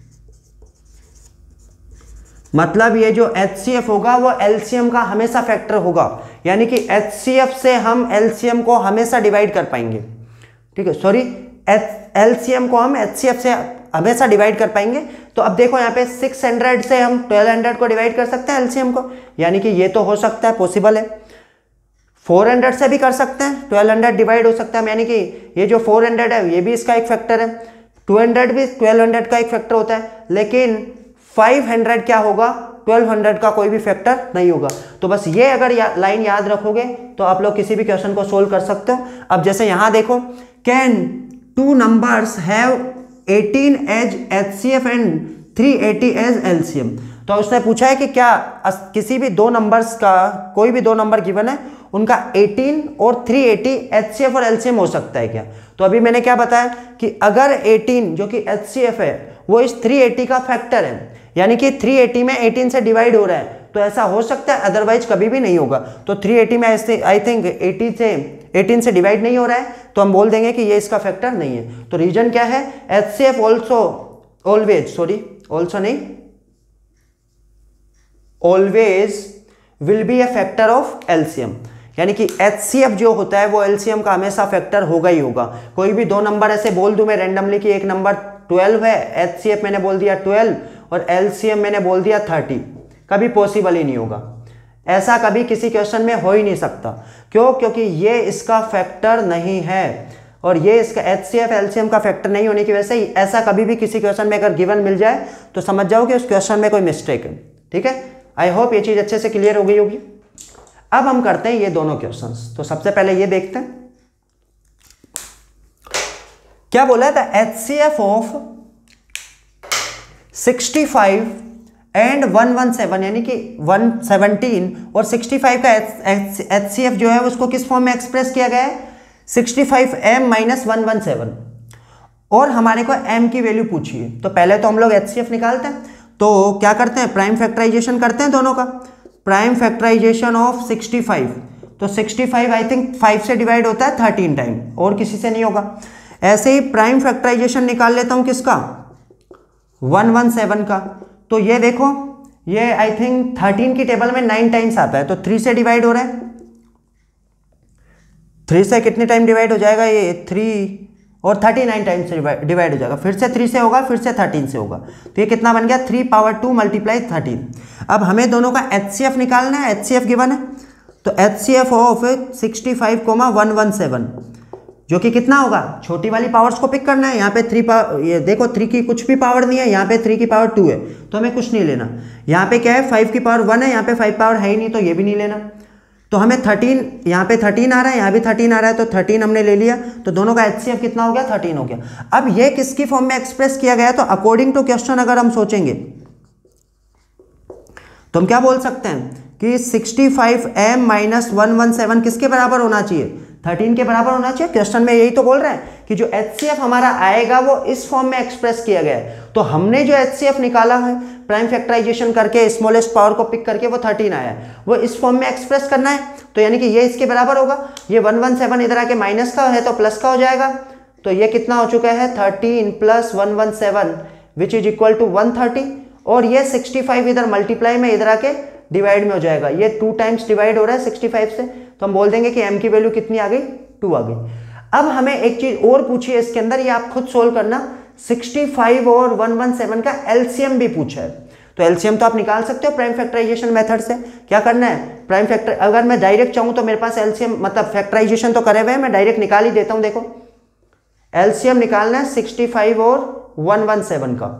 मतलब ये जो एचसीएफ होगा वो एलसीएम का हमेशा फैक्टर होगा, यानी कि एचसीएफ से हम एलसीएम को हमेशा डिवाइड कर पाएंगे। ठीक है, सॉरी एलसीएम को हम एचसीएफ से हमेशा डिवाइड कर पाएंगे। तो अब देखो यहाँ पे सिक्स हंड्रेड से हम ट्वेल्व हंड्रेड को डिवाइड कर सकते हैं एलसीएम को, यानी कि ये तो हो सकता है, पॉसिबल है। फोर हंड्रेड से भी कर सकते हैं, ट्वेल्व हंड्रेड डिवाइड हो सकता है, यानी कि ये जो फोर हंड्रेड है ये भी इसका एक फैक्टर है, टू हंड्रेड भी ट्वेल्व हंड्रेड का एक फैक्टर होता है। लेकिन फाइव हंड्रेड क्या होगा, ट्वेल्व हंड्रेड का कोई भी फैक्टर नहीं होगा। तो बस ये अगर या, लाइन याद रखोगे तो आप लोग किसी भी क्वेश्चन को सोल्व कर सकते हो। अब जैसे यहाँ देखो, can two numbers have eighteen as HCF and three eighty as LCM. तो उसने पूछा है कि क्या किसी भी दो नंबर्स का, कोई भी दो नंबर गिवन है, उनका एटीन और थ्री एटी एचसीएफ और एलसीएम हो सकता है क्या। तो अभी मैंने क्या बताया कि अगर एटीन जो कि एचसीएफ है वो इस थ्री एटी का फैक्टर है, यानी कि थ्री एटी में एटीन से डिवाइड हो रहा है, तो ऐसा हो सकता है, अदरवाइज कभी भी नहीं होगा। तो थ्री एटी में ऐसे आई थिंक एटी से एटीन से डिवाइड नहीं हो रहा है, तो हम बोल देंगे कि ये इसका फैक्टर नहीं है। तो रीजन क्या है, HCF also always sorry also नहीं always will be a factor of LCM, यानी कि एचसीएफ जो होता है वो एलसीएम का हमेशा फैक्टर होगा ही होगा। कोई भी दो नंबर ऐसे बोल दूं मैं रैंडमली कि एक नंबर ट्वेल्व है, एचसीएफ मैंने बोल दिया ट्वेल्व, और एलसीएम मैंने बोल दिया थर्टी, कभी पॉसिबल ही नहीं होगा। ऐसा कभी किसी क्वेश्चन में हो ही नहीं सकता। क्यों? क्योंकि ये इसका फैक्टर नहीं है और ये इसका एचसीएफ एलसीएम का फैक्टर नहीं होने की वजह से ऐसा कभी भी किसी क्वेश्चन में अगर गिवन मिल जाए तो समझ जाओ कि उस क्वेश्चन में कोई मिस्टेक है। ठीक है, आई होप ये चीज अच्छे से क्लियर हो गई होगी। अब हम करते हैं ये दोनों क्वेश्चंस। तो सबसे पहले ये देखते हैं क्या बोला था, HCF of sixty five and one one seven यानी कि वन सेवनटीन और सिक्सटी फाइव का एचसीएफ जो है उसको किस फॉर्म में एक्सप्रेस किया गया है, sixty five m minus one one seven, और हमारे को m की वैल्यू पूछी है। तो पहले तो हम लोग एचसीएफ निकालते हैं। तो क्या करते हैं, प्राइम फैक्टराइजेशन करते हैं दोनों का। Prime factorisation of sixty five, तो sixty five I think five से डिवाइड होता है थर्टीन टाइम, और किसी से नहीं होगा। ऐसे ही प्राइम फैक्टराइजेशन निकाल लेता हूं किसका, वन वन सेवन का। तो ये देखो, ये आई थिंक थर्टीन की टेबल में नाइन टाइम्स आता है, तो थ्री से डिवाइड हो रहा है। थ्री से कितने टाइम डिवाइड हो जाएगा, ये थ्री और थर्टी नाइन टाइम्स से डिवाइड हो जाएगा। फिर से थ्री से होगा, फिर से थर्टीन से होगा, तो ये कितना बन गया, three power two multiply thirteen. अब हमें दोनों का एचसीएफ निकालना है। एचसीएफ गिवन है, तो HCF of sixty five comma one one seven जो कि कितना होगा, छोटी वाली पावर्स को पिक करना है। यहाँ पे थ्री पावर, ये देखो थ्री की कुछ भी पावर नहीं है, यहाँ पे थ्री की पावर टू है, तो हमें कुछ नहीं लेना। यहाँ पे क्या है, फाइव की पावर वन है, यहाँ पे फाइव पावर है ही नहीं, तो ये भी नहीं लेना। तो हमें थर्टीन, यहाँ पे थर्टीन आ रहा है, यहाँ भी थर्टीन आ रहा है, तो थर्टीन हमने ले लिया। तो दोनों का एचसीएफ कितना हो गया, थर्टीन हो गया। अब ये किसकी फॉर्म में एक्सप्रेस किया गया है, तो अकॉर्डिंग टू क्वेश्चन अगर हम सोचेंगे तो हम क्या बोल सकते हैं कि sixty five m minus one one seven किसके बराबर होना चाहिए, थर्टीन के बराबर होना चाहिए। क्वेश्चन में यही तो बोल रहे हैं कि जो एचसीएफ हमारा आएगा वो इस फॉर्म में एक्सप्रेस किया गया है। तो हमने जो एचसीएफ निकाला है प्राइम फैक्टराइजेशन करके स्मॉलेस्ट पावर को पिक करके वो थर्टीन आया है, वो इस फॉर्म में एक्सप्रेस करना है। तो यानी कि ये इसके बराबर होगा। ये वन वन सेवन इधर आके माइनस का है तो प्लस का हो जाएगा। तो ये कितना हो चुका है, thirteen plus one one seven which is equal to one thirty, और ये सिक्सटी फाइव इधर मल्टीप्लाई में इधर आके डिवाइड में हो जाएगा। ये टू टाइम्स डिवाइड हो रहा है सिक्सटी फाइव से, तो हम बोल देंगे कि m की वैल्यू कितनी आ गई, टू आ गई। अब हमें एक चीज और पूछी है इसके अंदर, ये आप खुद सोल्व करना। सिक्सटी फाइव और वन वन सेवन का एलसीएम भी पूछा है, तो एलसीएम तो आप निकाल सकते हो प्राइम फैक्टराइजेशन मेथड से। क्या करना है, प्राइम फैक्टर, अगर मैं डायरेक्ट चाहूं तो मेरे पास एलसीएम मतलब फैक्टराइजेशन तो करे हुए हैं, मैं डायरेक्ट निकाल ही देता हूं। देखो एलसीएम निकालना है सिक्सटी फाइव और वन वन सेवन का,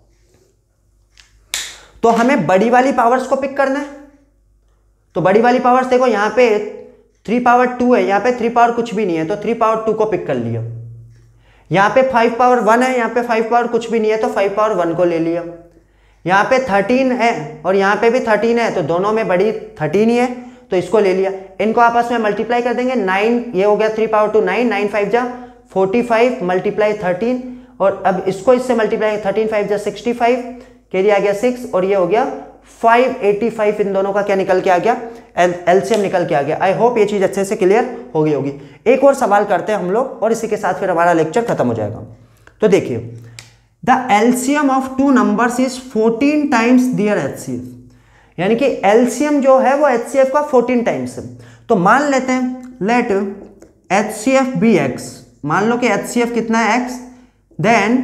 तो हमें बड़ी वाली पावर्स को पिक करना है। तो बड़ी वाली पावर्स देखो, यहाँ पे थ्री पावर टू है, यहाँ पे थ्री पावर कुछ भी नहीं है, तो थ्री पावर टू को पिक कर लिया। यहाँ पे फाइव पावर वन है, यहाँ पे फाइव पावर कुछ भी नहीं है, तो फाइव पावर वन को ले लिया। यहाँ पे थर्टीन है और यहाँ पे भी थर्टीन है, तो दोनों में बड़ी थर्टीन ही है, तो इसको ले लिया। इनको आपस में मल्टीप्लाई कर देंगे, नाइन ये हो गया three power two nine, nine five जा फोर्टी फाइव मल्टीप्लाई थर्टीन, और अब इसको इससे मल्टीप्लाई थर्टीन फाइव जा सिक्सटी फाइव, कैरी आ गया सिक्स, और ये हो गया फाइव एटी फाइव। इन दोनों का क्या निकल के आ गया, एलसीएम निकल के आ गया। आई होप ये चीज अच्छे से क्लियर हो गई होगी। एक और सवाल करते हैं हम लोग और इसी के साथ फिर हमारा लेक्चर खत्म हो जाएगा। तो देखिए, the LCM of two numbers is fourteen times their HCF, यानी कि एलसीएम जो है वो एचसीएफ का फोर्टीन टाइम्स है। तो मान लेते हैं, लेट एचसीएफ बी एक्स, मान लो कि एचसीएफ कितना है एक्स, देन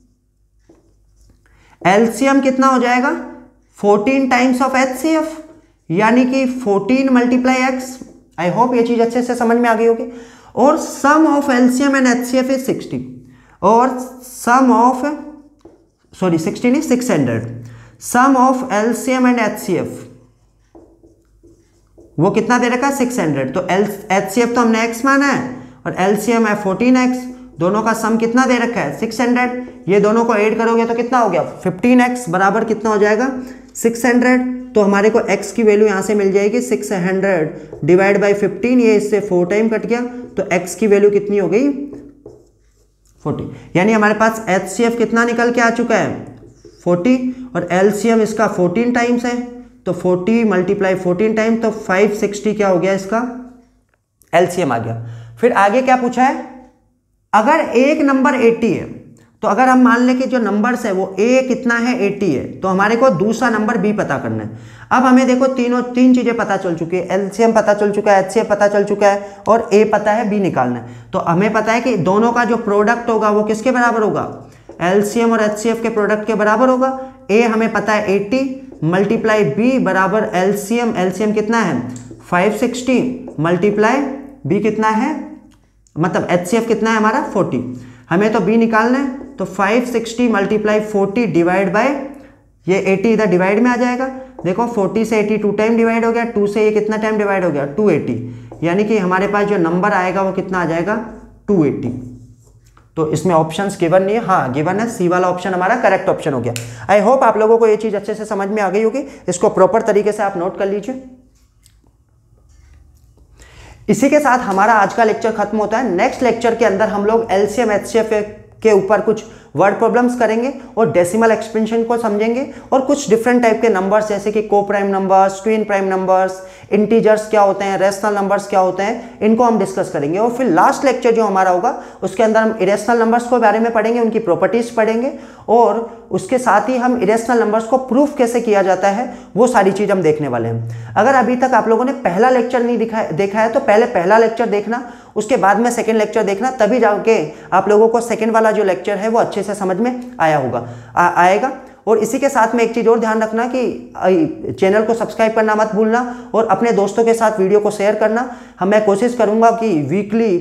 एलसीएम कितना हो जाएगा, फोर्टीन टाइम्स ऑफ एचसीएफ, यानी कि fourteen multiply x. I hope ये चीज अच्छे से समझ में आ गई होगी। और sum of LCM and HCF is sixty, और सम ऑफ सॉरी सिक्सटी नहीं six hundred, sum of LCM and HCF वो कितना दे रखा है, सिक्स हंड्रेड। तो एल एचसीएफ तो हमने एक्स माना है और एलसीएम है फोर्टीन एक्स, दोनों का सम कितना दे रखा है, सिक्स हंड्रेड। ये दोनों को ऐड करोगे तो कितना हो गया, फिफ्टीन एक्स बराबर कितना हो जाएगा, सिक्स हंड्रेड। तो हमारे को x की वैल्यू यहाँ से मिल जाएगी six hundred divide by fifteen, ये इससे फोर टाइम कट गया, तो x की वैल्यू कितनी हो गई, फोर्टी। यानी हमारे पास एच सी एफ कितना निकल के आ चुका है, फोर्टी, और एलसीएम इसका फोर्टीन टाइम्स है, तो फोर्टी मल्टीप्लाई फोर्टीन टाइम, तो फाइव सिक्सटी क्या हो गया इसका एलसीएम आ गया। फिर आगे क्या पूछा है, अगर एक नंबर एटी है, तो अगर हम मान लें कि जो नंबर्स है वो ए कितना है, एटी है, तो हमारे को दूसरा नंबर बी पता करना है। अब हमें देखो तीनों तीन चीजें पता चल चुकी है, एलसीएम पता चल चुका है, एचसीएफ पता चल चुका है, और ए पता है, बी निकालना है। तो हमें पता है कि दोनों का जो प्रोडक्ट होगा वो किसके बराबर होगा, एलसीएम और एचसीएफ के प्रोडक्ट के बराबर होगा। ए हमें पता है अस्सी मल्टीप्लाई बी बराबर एलसीएम, एलसीएम कितना है पाँच सौ साठ मल्टीप्लाई बी कितना है, मतलब एचसीएफ कितना है हमारा चालीस, हमें तो बी निकालना है तो पाँच सौ साठ मल्टीप्लाई चालीस डिवाइड बाय ये अस्सी इधर डिवाइड में आ जाएगा। देखो चालीस से अस्सी टू टाइम डिवाइड हो गया, टू से ये कितना टाइम डिवाइड हो गया दो सौ अस्सी, यानी कि हमारे पास जो नंबर आएगा वो कितना आ जाएगा दो सौ अस्सी। तो इसमें ऑप्शंस गिवन नहीं है, हाँ गिवन है, सी वाला ऑप्शन हमारा करेक्ट ऑप्शन हो गया। आई होप आप लोगों को ये चीज अच्छे से समझ में आ गई होगी, इसको प्रॉपर तरीके से आप नोट कर लीजिए। इसी के साथ हमारा आज का लेक्चर खत्म होता है। नेक्स्ट लेक्चर के अंदर हम लोग एलसीएम एचसीएफ के ऊपर कुछ वर्ड प्रॉब्लम्स करेंगे और डेसिमल एक्सपेंशन को समझेंगे और कुछ डिफरेंट टाइप के नंबर्स जैसे कि coprime numbers, twin prime numbers, integers क्या होते हैं, रेशनल नंबर्स क्या होते हैं, इनको हम डिस्कस करेंगे। और फिर लास्ट लेक्चर जो हमारा होगा उसके अंदर हम इरेशनल नंबर्स के बारे में पढ़ेंगे, उनकी प्रॉपर्टीज पढ़ेंगे और उसके साथ ही हम इरेशनल नंबर्स को प्रूफ कैसे किया जाता है वो सारी चीज हम देखने वाले हैं। अगर अभी तक आप लोगों ने पहला लेक्चर नहीं दिखा देखा है तो पहले पहला लेक्चर देखना, उसके बाद में सेकेंड लेक्चर देखना, तभी जाके आप लोगों को सेकेंड वाला जो लेक्चर है वो अच्छे से समझ में आया होगा आ, आएगा। और इसी के साथ में एक चीज और ध्यान रखना कि चैनल को सब्सक्राइब करना मत भूलना और अपने दोस्तों के साथ वीडियो को शेयर करना। हम मैं कोशिश करूंगा कि वीकली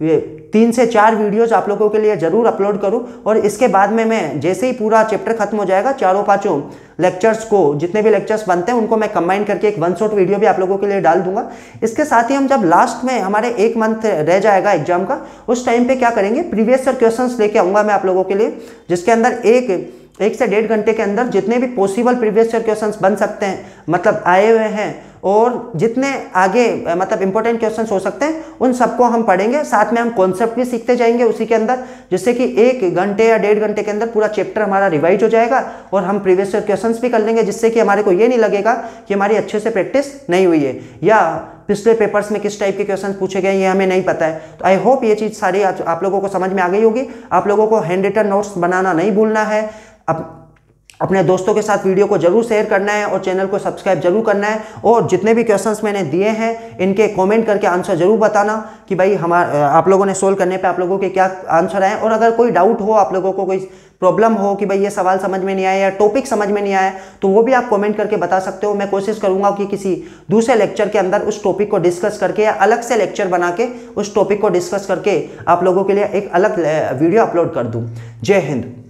तीन से चार वीडियोज आप लोगों के लिए जरूर अपलोड करूं और इसके बाद में मैं जैसे ही पूरा चैप्टर खत्म हो जाएगा चारों पांचों लेक्चर्स को, जितने भी लेक्चर्स बनते हैं उनको मैं कंबाइन करके एक वन शॉट वीडियो भी आप लोगों के लिए डाल दूंगा। इसके साथ ही हम जब लास्ट में हमारे एक मंथ रह जाएगा एग्जाम का, उस टाइम पे क्या करेंगे, प्रीवियस ईयर क्वेश्चंस लेके आऊंगा मैं आप लोगों के लिए, जिसके अंदर एक एक से डेढ़ घंटे के अंदर जितने भी पॉसिबल प्रीवियस ईयर क्वेश्चंस बन सकते हैं, मतलब आए हुए हैं और जितने आगे मतलब इंपॉर्टेंट क्वेश्चंस हो सकते हैं उन सबको हम पढ़ेंगे। साथ में हम कॉन्सेप्ट भी सीखते जाएंगे उसी के अंदर, जिससे कि एक घंटे या डेढ़ घंटे के अंदर पूरा चैप्टर हमारा रिवाइज हो जाएगा और हम प्रीवियस ईयर क्वेश्चंस भी कर लेंगे, जिससे कि हमारे को ये नहीं लगेगा कि हमारी अच्छे से प्रैक्टिस नहीं हुई है या पिछले पेपर्स में किस टाइप के क्वेश्चन पूछे गए ये हमें नहीं पता है। तो आई होप ये चीज़ सारी आप लोगों को समझ में आ गई होगी। आप लोगों को हैंड रिटन नोट्स बनाना नहीं भूलना है, अब अपने दोस्तों के साथ वीडियो को जरूर शेयर करना है और चैनल को सब्सक्राइब जरूर करना है और जितने भी क्वेश्चंस मैंने दिए हैं इनके कमेंट करके आंसर जरूर बताना कि भाई हमारे आप लोगों ने सोल्व करने पे आप लोगों के क्या आंसर आए। और अगर कोई डाउट हो, आप लोगों को कोई प्रॉब्लम हो कि भाई ये सवाल समझ में नहीं आया या टॉपिक समझ में नहीं आया, तो वो भी आप कमेंट करके बता सकते हो। मैं कोशिश करूंगा कि किसी दूसरे लेक्चर के अंदर उस टॉपिक को डिस्कस करके या अलग से लेक्चर बना के उस टॉपिक को डिस्कस करके आप लोगों के लिए एक अलग वीडियो अपलोड कर दूँ। जय हिंद।